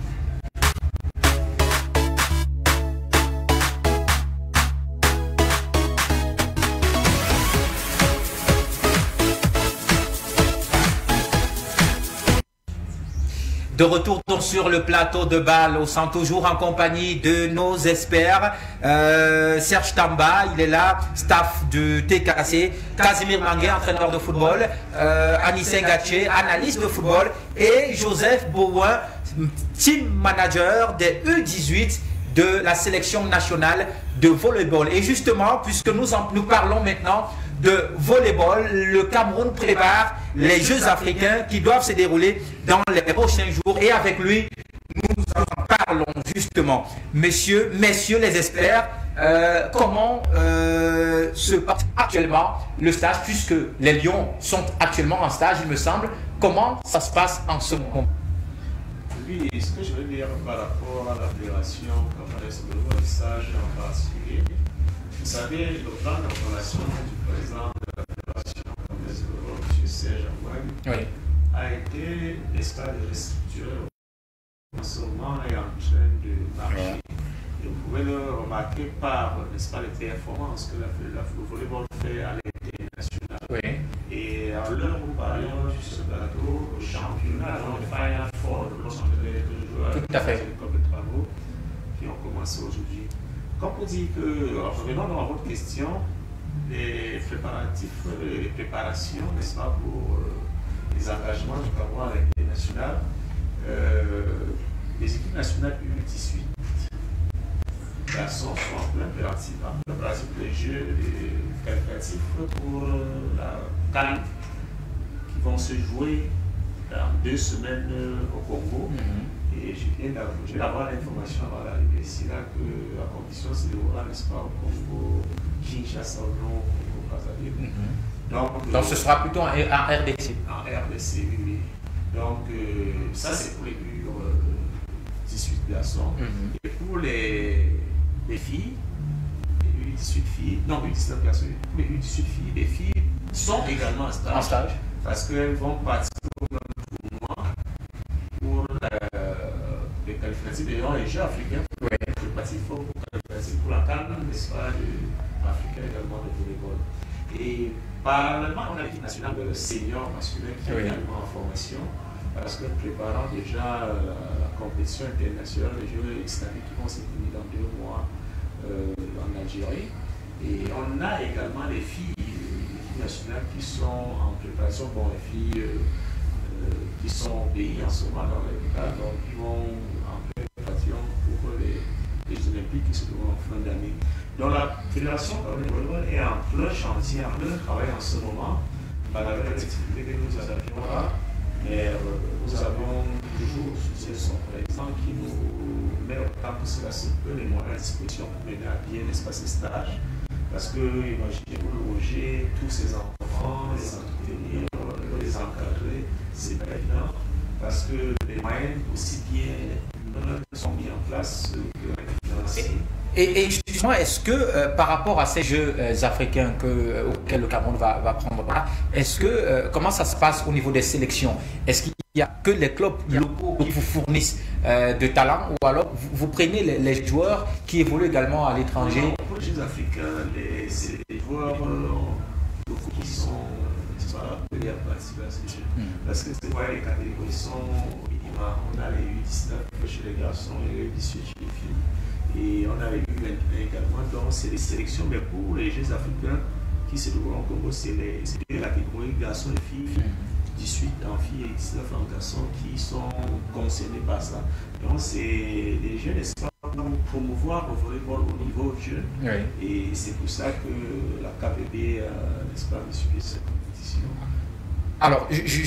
De retour sur le plateau de Bâle, au centre, toujours en compagnie de nos experts. Serge Tamba, il est là, staff de TKC, Casimir Mangué, entraîneur de football, Anissé Gatché, analyste de football, et Joseph Bouin, team manager des U18 de la sélection nationale de volleyball. Et justement, puisque nous parlons maintenant de volleyball, le Cameroun prépare les Jeux africains qui doivent se dérouler dans les prochains jours. Et avec lui, nous en parlons justement. Messieurs les experts, comment se passe actuellement le stage, puisque les Lions sont actuellement en stage, il me semble. Comment ça se passe en ce moment? Oui, ce que je veux dire par rapport à la fédération camerounaise de le stage en particulier, vous savez, le plan de formation du président de la fédération camerounaise de M. Serge Amouane, a été, n'est-ce pas, de restructurer en ce moment est en train de marcher. Et vous pouvez le remarquer par, n'est-ce pas, les performances que le volleyball fait à l'international. Et à l'heure où nous parlons sur ce plateau, au championnat, dans le Final Four de Los Angeles, tout à fait, comme les travaux qui ont commencé aujourd'hui. Comme on dit que, revenons dans votre question, les préparatifs, les préparations, n'est-ce pas, pour les engagements du Cameroun à l'international, les équipes nationales U18 garçons sont en plein pratique des jeux qualificatifs pour la CAN qui vont se jouer dans 2 semaines au Congo. Et je viens d'avoir l'information avant l'arrivée ici là que la compétition se déroulera, n'est-ce pas, au Congo, Kinshasa ou non, au Congo Brazzaville. Donc ce sera plutôt en RDC. En RDC, oui. Donc ça c'est pour les U18 garçons. Et pour les filles, les U18 filles, non, U19 garçons, pour les U18 filles, les filles sont également en stage. Parce qu'elles vont participer au même tournoi pour les qualificatifs d'ailleurs les Jeux africains pour les qualificatifs pour la CAN, n'est-ce pas, africain également de volleyball. Et parallèlement, on a l'équipe nationale de seniors masculins qui est également en formation. parce que préparant déjà la compétition internationale, les Jeux islamiques qui vont se tenir dans 2 mois en Algérie. Et on a également les filles nationales qui sont en préparation, bon, les filles qui sont au pays en ce moment dans les cas, donc qui vont en préparation pour les Olympiques qui se déroulent en fin d'année. Donc la Fédération est en plein chantier, en plein travail en ce moment, malgré les difficultés que nous avions là, mais nous avons toujours son président qui nous met au temps que cela se peut, les moyens à disposition pour mener à bien l'espace stage. Parce que, imaginez-vous, loger tous ces enfants, les entretenir, les encadrer, c'est pas évident. Parce que les moyens aussi bien sont mis en place que financiers. Et justement, est-ce que par rapport à ces Jeux africains auxquels le Cameroun va prendre part, est-ce que comment ça se passe au niveau des sélections? Est-ce qu'il n'y a que les clubs locaux qui vous fournissent de talent, ou alors vous prenez les joueurs qui évoluent également à l'étranger? Pour les Jeux africains, c'est les joueurs locaux qui sont appelés à participer à ces Jeux. Parce que c'est vrai, les catégories sont au minimum. On a les U19 chez les garçons et les U18 chez les filles. Et on a eu également, donc c'est les sélections, mais pour les Jeux africains qui se déroulent au Congo, c'est les catégories garçons et filles, 18 en filles et 19 en garçons qui sont concernés par ça. Donc c'est les jeunes, n'est-ce pas, pour promouvoir le volleyball au niveau jeune. Oui. Et c'est pour ça que la KBB, n'est-ce pas, suivi cette compétition. Alors,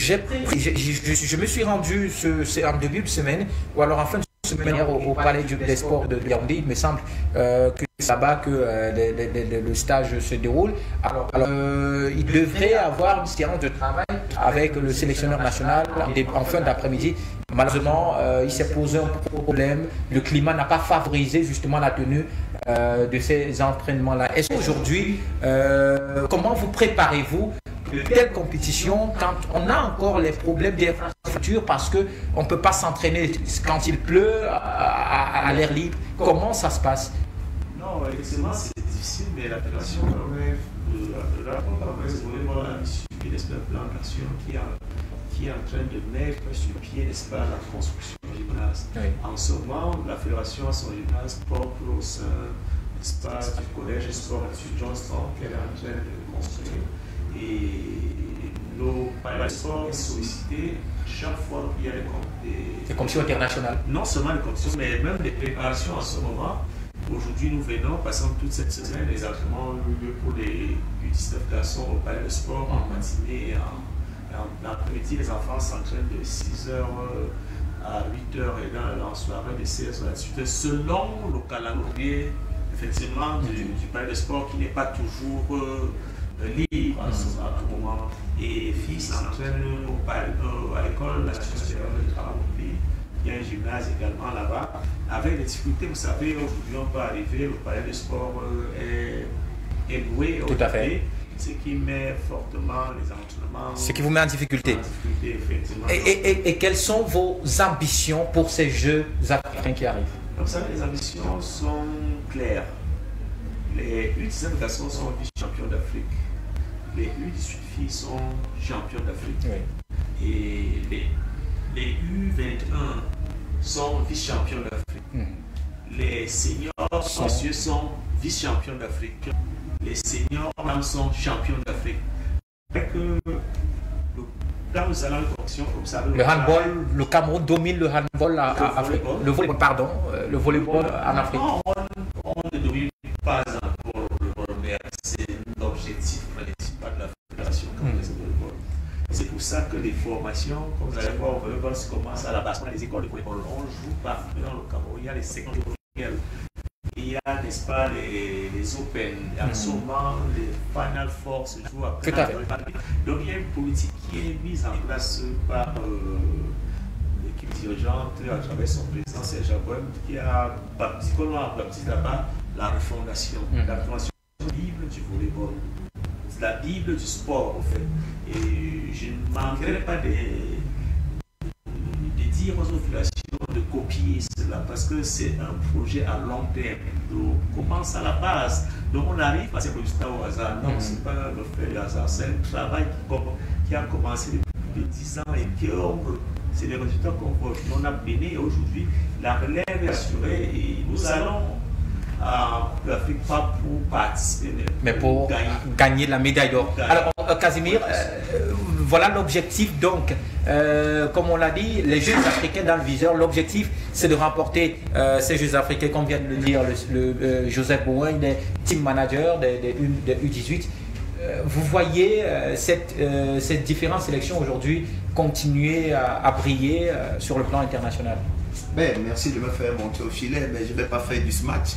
je me suis rendu en début de semaine, ou alors en fin de semaine au Palais des Sports de Yaoundé. Il me semble que c'est là-bas que le stage se déroule. Alors il devrait avoir une séance de travail avec le sélectionneur national en fin d'après-midi. Malheureusement, il s'est posé un problème. Le climat n'a pas favorisé justement la tenue de ces entraînements-là. Est-ce qu'aujourd'hui, comment vous préparez-vous de telles compétitions quand on a encore les problèmes d'infrastructure parce qu'on ne peut pas s'entraîner quand il pleut à l'air libre? Comment ça se passe? Non, effectivement, c'est difficile, mais la fédération de la suivi l'espèce de plan d'action qui est en train de mettre sur pied, n'est-ce pas, la construction du gymnase. Oui. En ce moment, la fédération a son gymnase propre au sein, n'est-ce pas, du collège sport de Johnston qu'elle est en train de construire. Et nos palais sont sollicités chaque fois qu'il y a des compétitions internationales. Non seulement les compétitions, mais même les préparations en ce moment. Aujourd'hui, nous venons, passant toute cette semaine, les entraînements pour les 19 garçons au palais de sport en matinée et en après-midi. Les enfants s'entraînent de 6h à 8h et en soirée de 16h à 18h, selon le calendrier effectivement du palais de sport qui n'est pas toujours libre à tout moment. Et les filles s'entraînent à l'école nationale supérieure de travail. Il y a un gymnase également là-bas. Avec les difficultés, vous savez, aujourd'hui on peut arriver, le palais de sport est loué. Tout à fait. Ce qui met fortement les entraînements. Ce qui vous met en difficulté. Effectivement. Et quelles sont vos ambitions pour ces Jeux africains qui arrivent? Vous savez, les ambitions sont claires. Les U19 garçons sont vice-champions d'Afrique. Les U18 filles sont champions d'Afrique. Oui. Et les U21 sont vice-champions d'Afrique. Les seniors messieurs sont vice-champions d'Afrique. Les seniors femmes sont champions d'Afrique. Quand nous allons à une compétition comme ça, le handball, le Cameroun domine le handball en Afrique. Le volleyball, pardon, le volleyball en Afrique. On ne domine pas encore le volleyball, mais c'est l'objectif principal de la fédération camerounaise de volleyball. C'est pour ça que les formations, comme vous allez voir, au volleyball commencent à la base. On a les écoles de volleyball. On joue partout dans le Cameroun. Il y a les secondes officielles. Il y a, n'est-ce pas, les Open. En ce moment, les Final Four se jouent après. Donc il y a une politique qui est mise en place par l'équipe dirigeante à travers son président Serge Aboum qui a baptisé là-bas la refondation. La refondation de la Bible du volleyball. La Bible du sport, en fait. Et je ne manquerai pas de dire aux populations de copier cela parce que c'est un projet à long terme. Donc, on commence à la base. Donc, on arrive à ces résultats au hasard. Non, ce n'est pas le fait du hasard. C'est un travail qui a commencé depuis plus de 10 ans et qui c'est les résultats qu'on voit. On a mené et aujourd'hui, la relève est assurée et nous allons à l'Afrique pas pour participer, mais pour gagner la médaille d'or. Alors, Casimir, voilà l'objectif donc. Comme on l'a dit, les Jeux africains dans le viseur, l'objectif c'est de remporter ces Jeux africains, comme vient de le dire le Joseph Bowen, des team managers des U18. Vous voyez cette différentes sélections aujourd'hui continuer à briller sur le plan international? Ben, merci de me faire monter au filet, mais je ne vais pas faire du smash.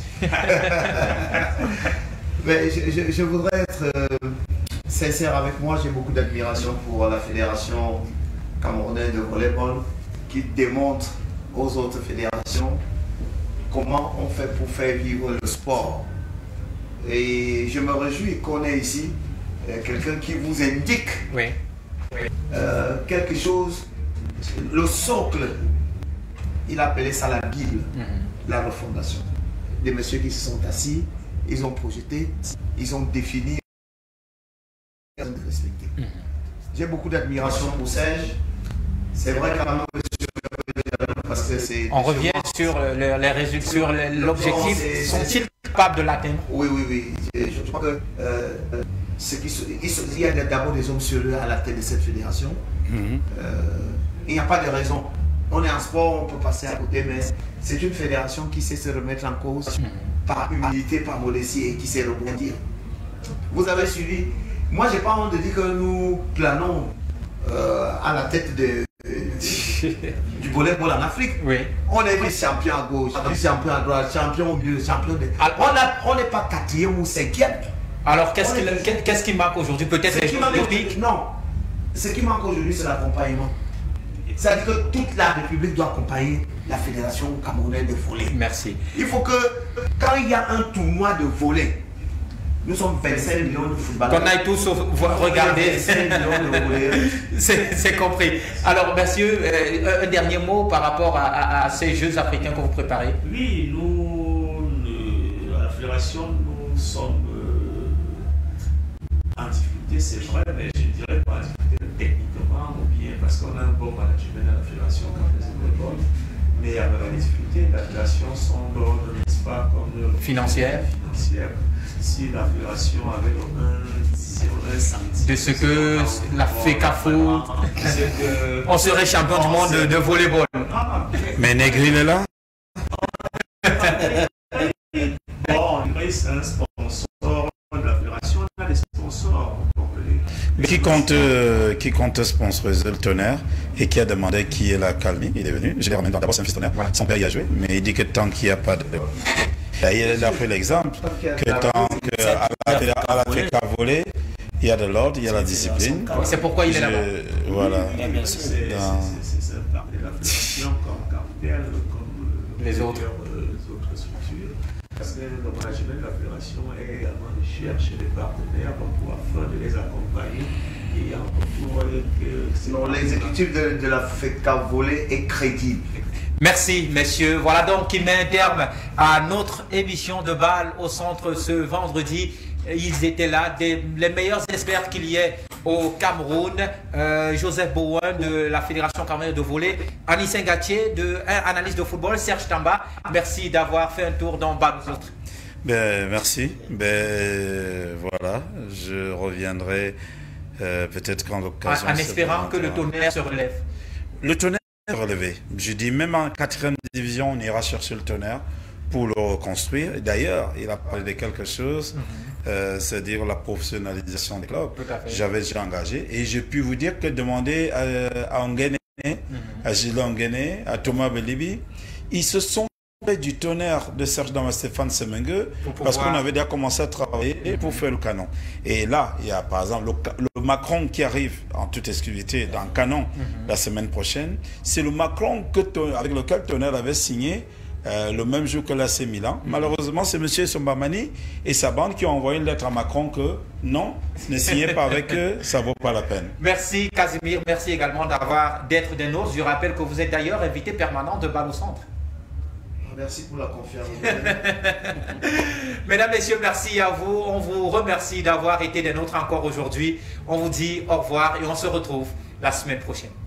Mais je voudrais être sincère avec moi. J'ai beaucoup d'admiration pour la fédération camerounaise de volleyball qui démontre aux autres fédérations comment on fait pour faire vivre le sport. Et je me réjouis qu'on ait ici quelqu'un qui vous indique quelque chose, le socle. Il appelait ça la Bible, la refondation. Des messieurs qui se sont assis, ils ont projeté, ils ont défini, ils ont respecté. J'ai beaucoup d'admiration pour Serge. C'est vrai quand même, parce que c'est... On revient sur les résultats, sur l'objectif. Sont-ils capables de l'atteindre? Oui. Je crois que il y a d'abord des hommes sérieux à la tête de cette fédération. Il n'y a pas de raison. On est en sport, on peut passer à côté, mais c'est une fédération qui sait se remettre en cause par humilité, par modestie et qui sait rebondir. Vous avez suivi. Moi, j'ai pas honte de dire que nous planons à la tête du volleyball en Afrique. On est vice-champion à gauche, vice-champion à droite, champion au milieu, champion de... On n'est pas 4e ou 5e. Alors, qu'est-ce qui manque aujourd'hui? Peut-être les Jeux olympiques? Non. Ce qui manque aujourd'hui, c'est l'accompagnement. C'est-à-dire que toute la République doit accompagner la Fédération camerounaise de volley. Merci. Il faut que, quand il y a un tournoi de volley, nous sommes 25 millions de footballeurs. Qu'on aille tous regarder. 25 millions de volleyeurs. C'est compris. Alors, messieurs, un dernier mot par rapport à ces Jeux africains que vous préparez. Oui, nous, à la Fédération, nous sommes en difficulté, c'est vrai, mais je ne dirais pas en difficulté techniquement ou bien parce qu'on a un bon management à la Fédération camerounaise de volleyball. Mais avec la difficulté, la Fédération sont d'ordre, n'est-ce pas, comme financière. Si la Fédération avait un centime de ce que la FECAFO, on serait champion du monde de volleyball. Mais Negri est là. Bon, c'est un sponsor de la Fédération, on a des sponsors. Qui compte sponsoriser le Tonnerre et qui a demandé qui est la Calmi, il est venu. Je l'ai ramené d'abord, c'est un fils Tonnerre. Son père y a joué, mais il dit que tant qu'il n'y a pas de... Il a fait l'exemple que tant qu'à la FECA volley, il y a de l'ordre, il y a la discipline. C'est pourquoi il est là-bas. Voilà. C'est un parti de la Fédération comme Cartel, comme les autres structures. Parce que le management de la Fédération est également de chercher des partenaires pour pouvoir les accompagner. Et en retour, l'exécutif de la FECA volley est crédible. Merci messieurs. Voilà donc qui met un terme à notre émission de balle au centre ce vendredi. Ils étaient là, les meilleurs experts qu'il y ait au Cameroun. Joseph Bowen de la Fédération camerounaise de volley, Anissé Gatier de analyse de football, Serge Tamba. Merci d'avoir fait un tour dans balle aux autres. Merci. Voilà, je reviendrai peut-être quand l'occasion. En espérant que le Tonnerre se relève. Le Tonnerre relevé. Je dis même en 4e division, on ira chercher le Tonnerre pour le reconstruire. D'ailleurs, il a parlé de quelque chose, c'est-à-dire la professionnalisation des clubs. J'avais déjà engagé et j'ai pu vous dire que demander à Onguéné, à Gilles Onguéné, à Thomas Belibi, ils se sont du Tonnerre de Serge Dama Stéphane Semengue parce qu'on avait déjà commencé à travailler pour faire le canon. Et là, il y a par exemple le Macron qui arrive en toute exclusivité dans le canon la semaine prochaine. C'est le Macron avec lequel Tonnerre avait signé le même jour que l'AC Milan. Malheureusement, c'est M. Sombamani et sa bande qui ont envoyé une lettre à Macron que non, ne signez pas avec eux, ça ne vaut pas la peine. Merci Casimir, merci également d'être des nôtres. Je rappelle que vous êtes d'ailleurs invité permanent de Balle au Centre. Merci pour la confiance. Mesdames, Messieurs, merci à vous. On vous remercie d'avoir été des nôtres encore aujourd'hui. On vous dit au revoir et on se retrouve la semaine prochaine.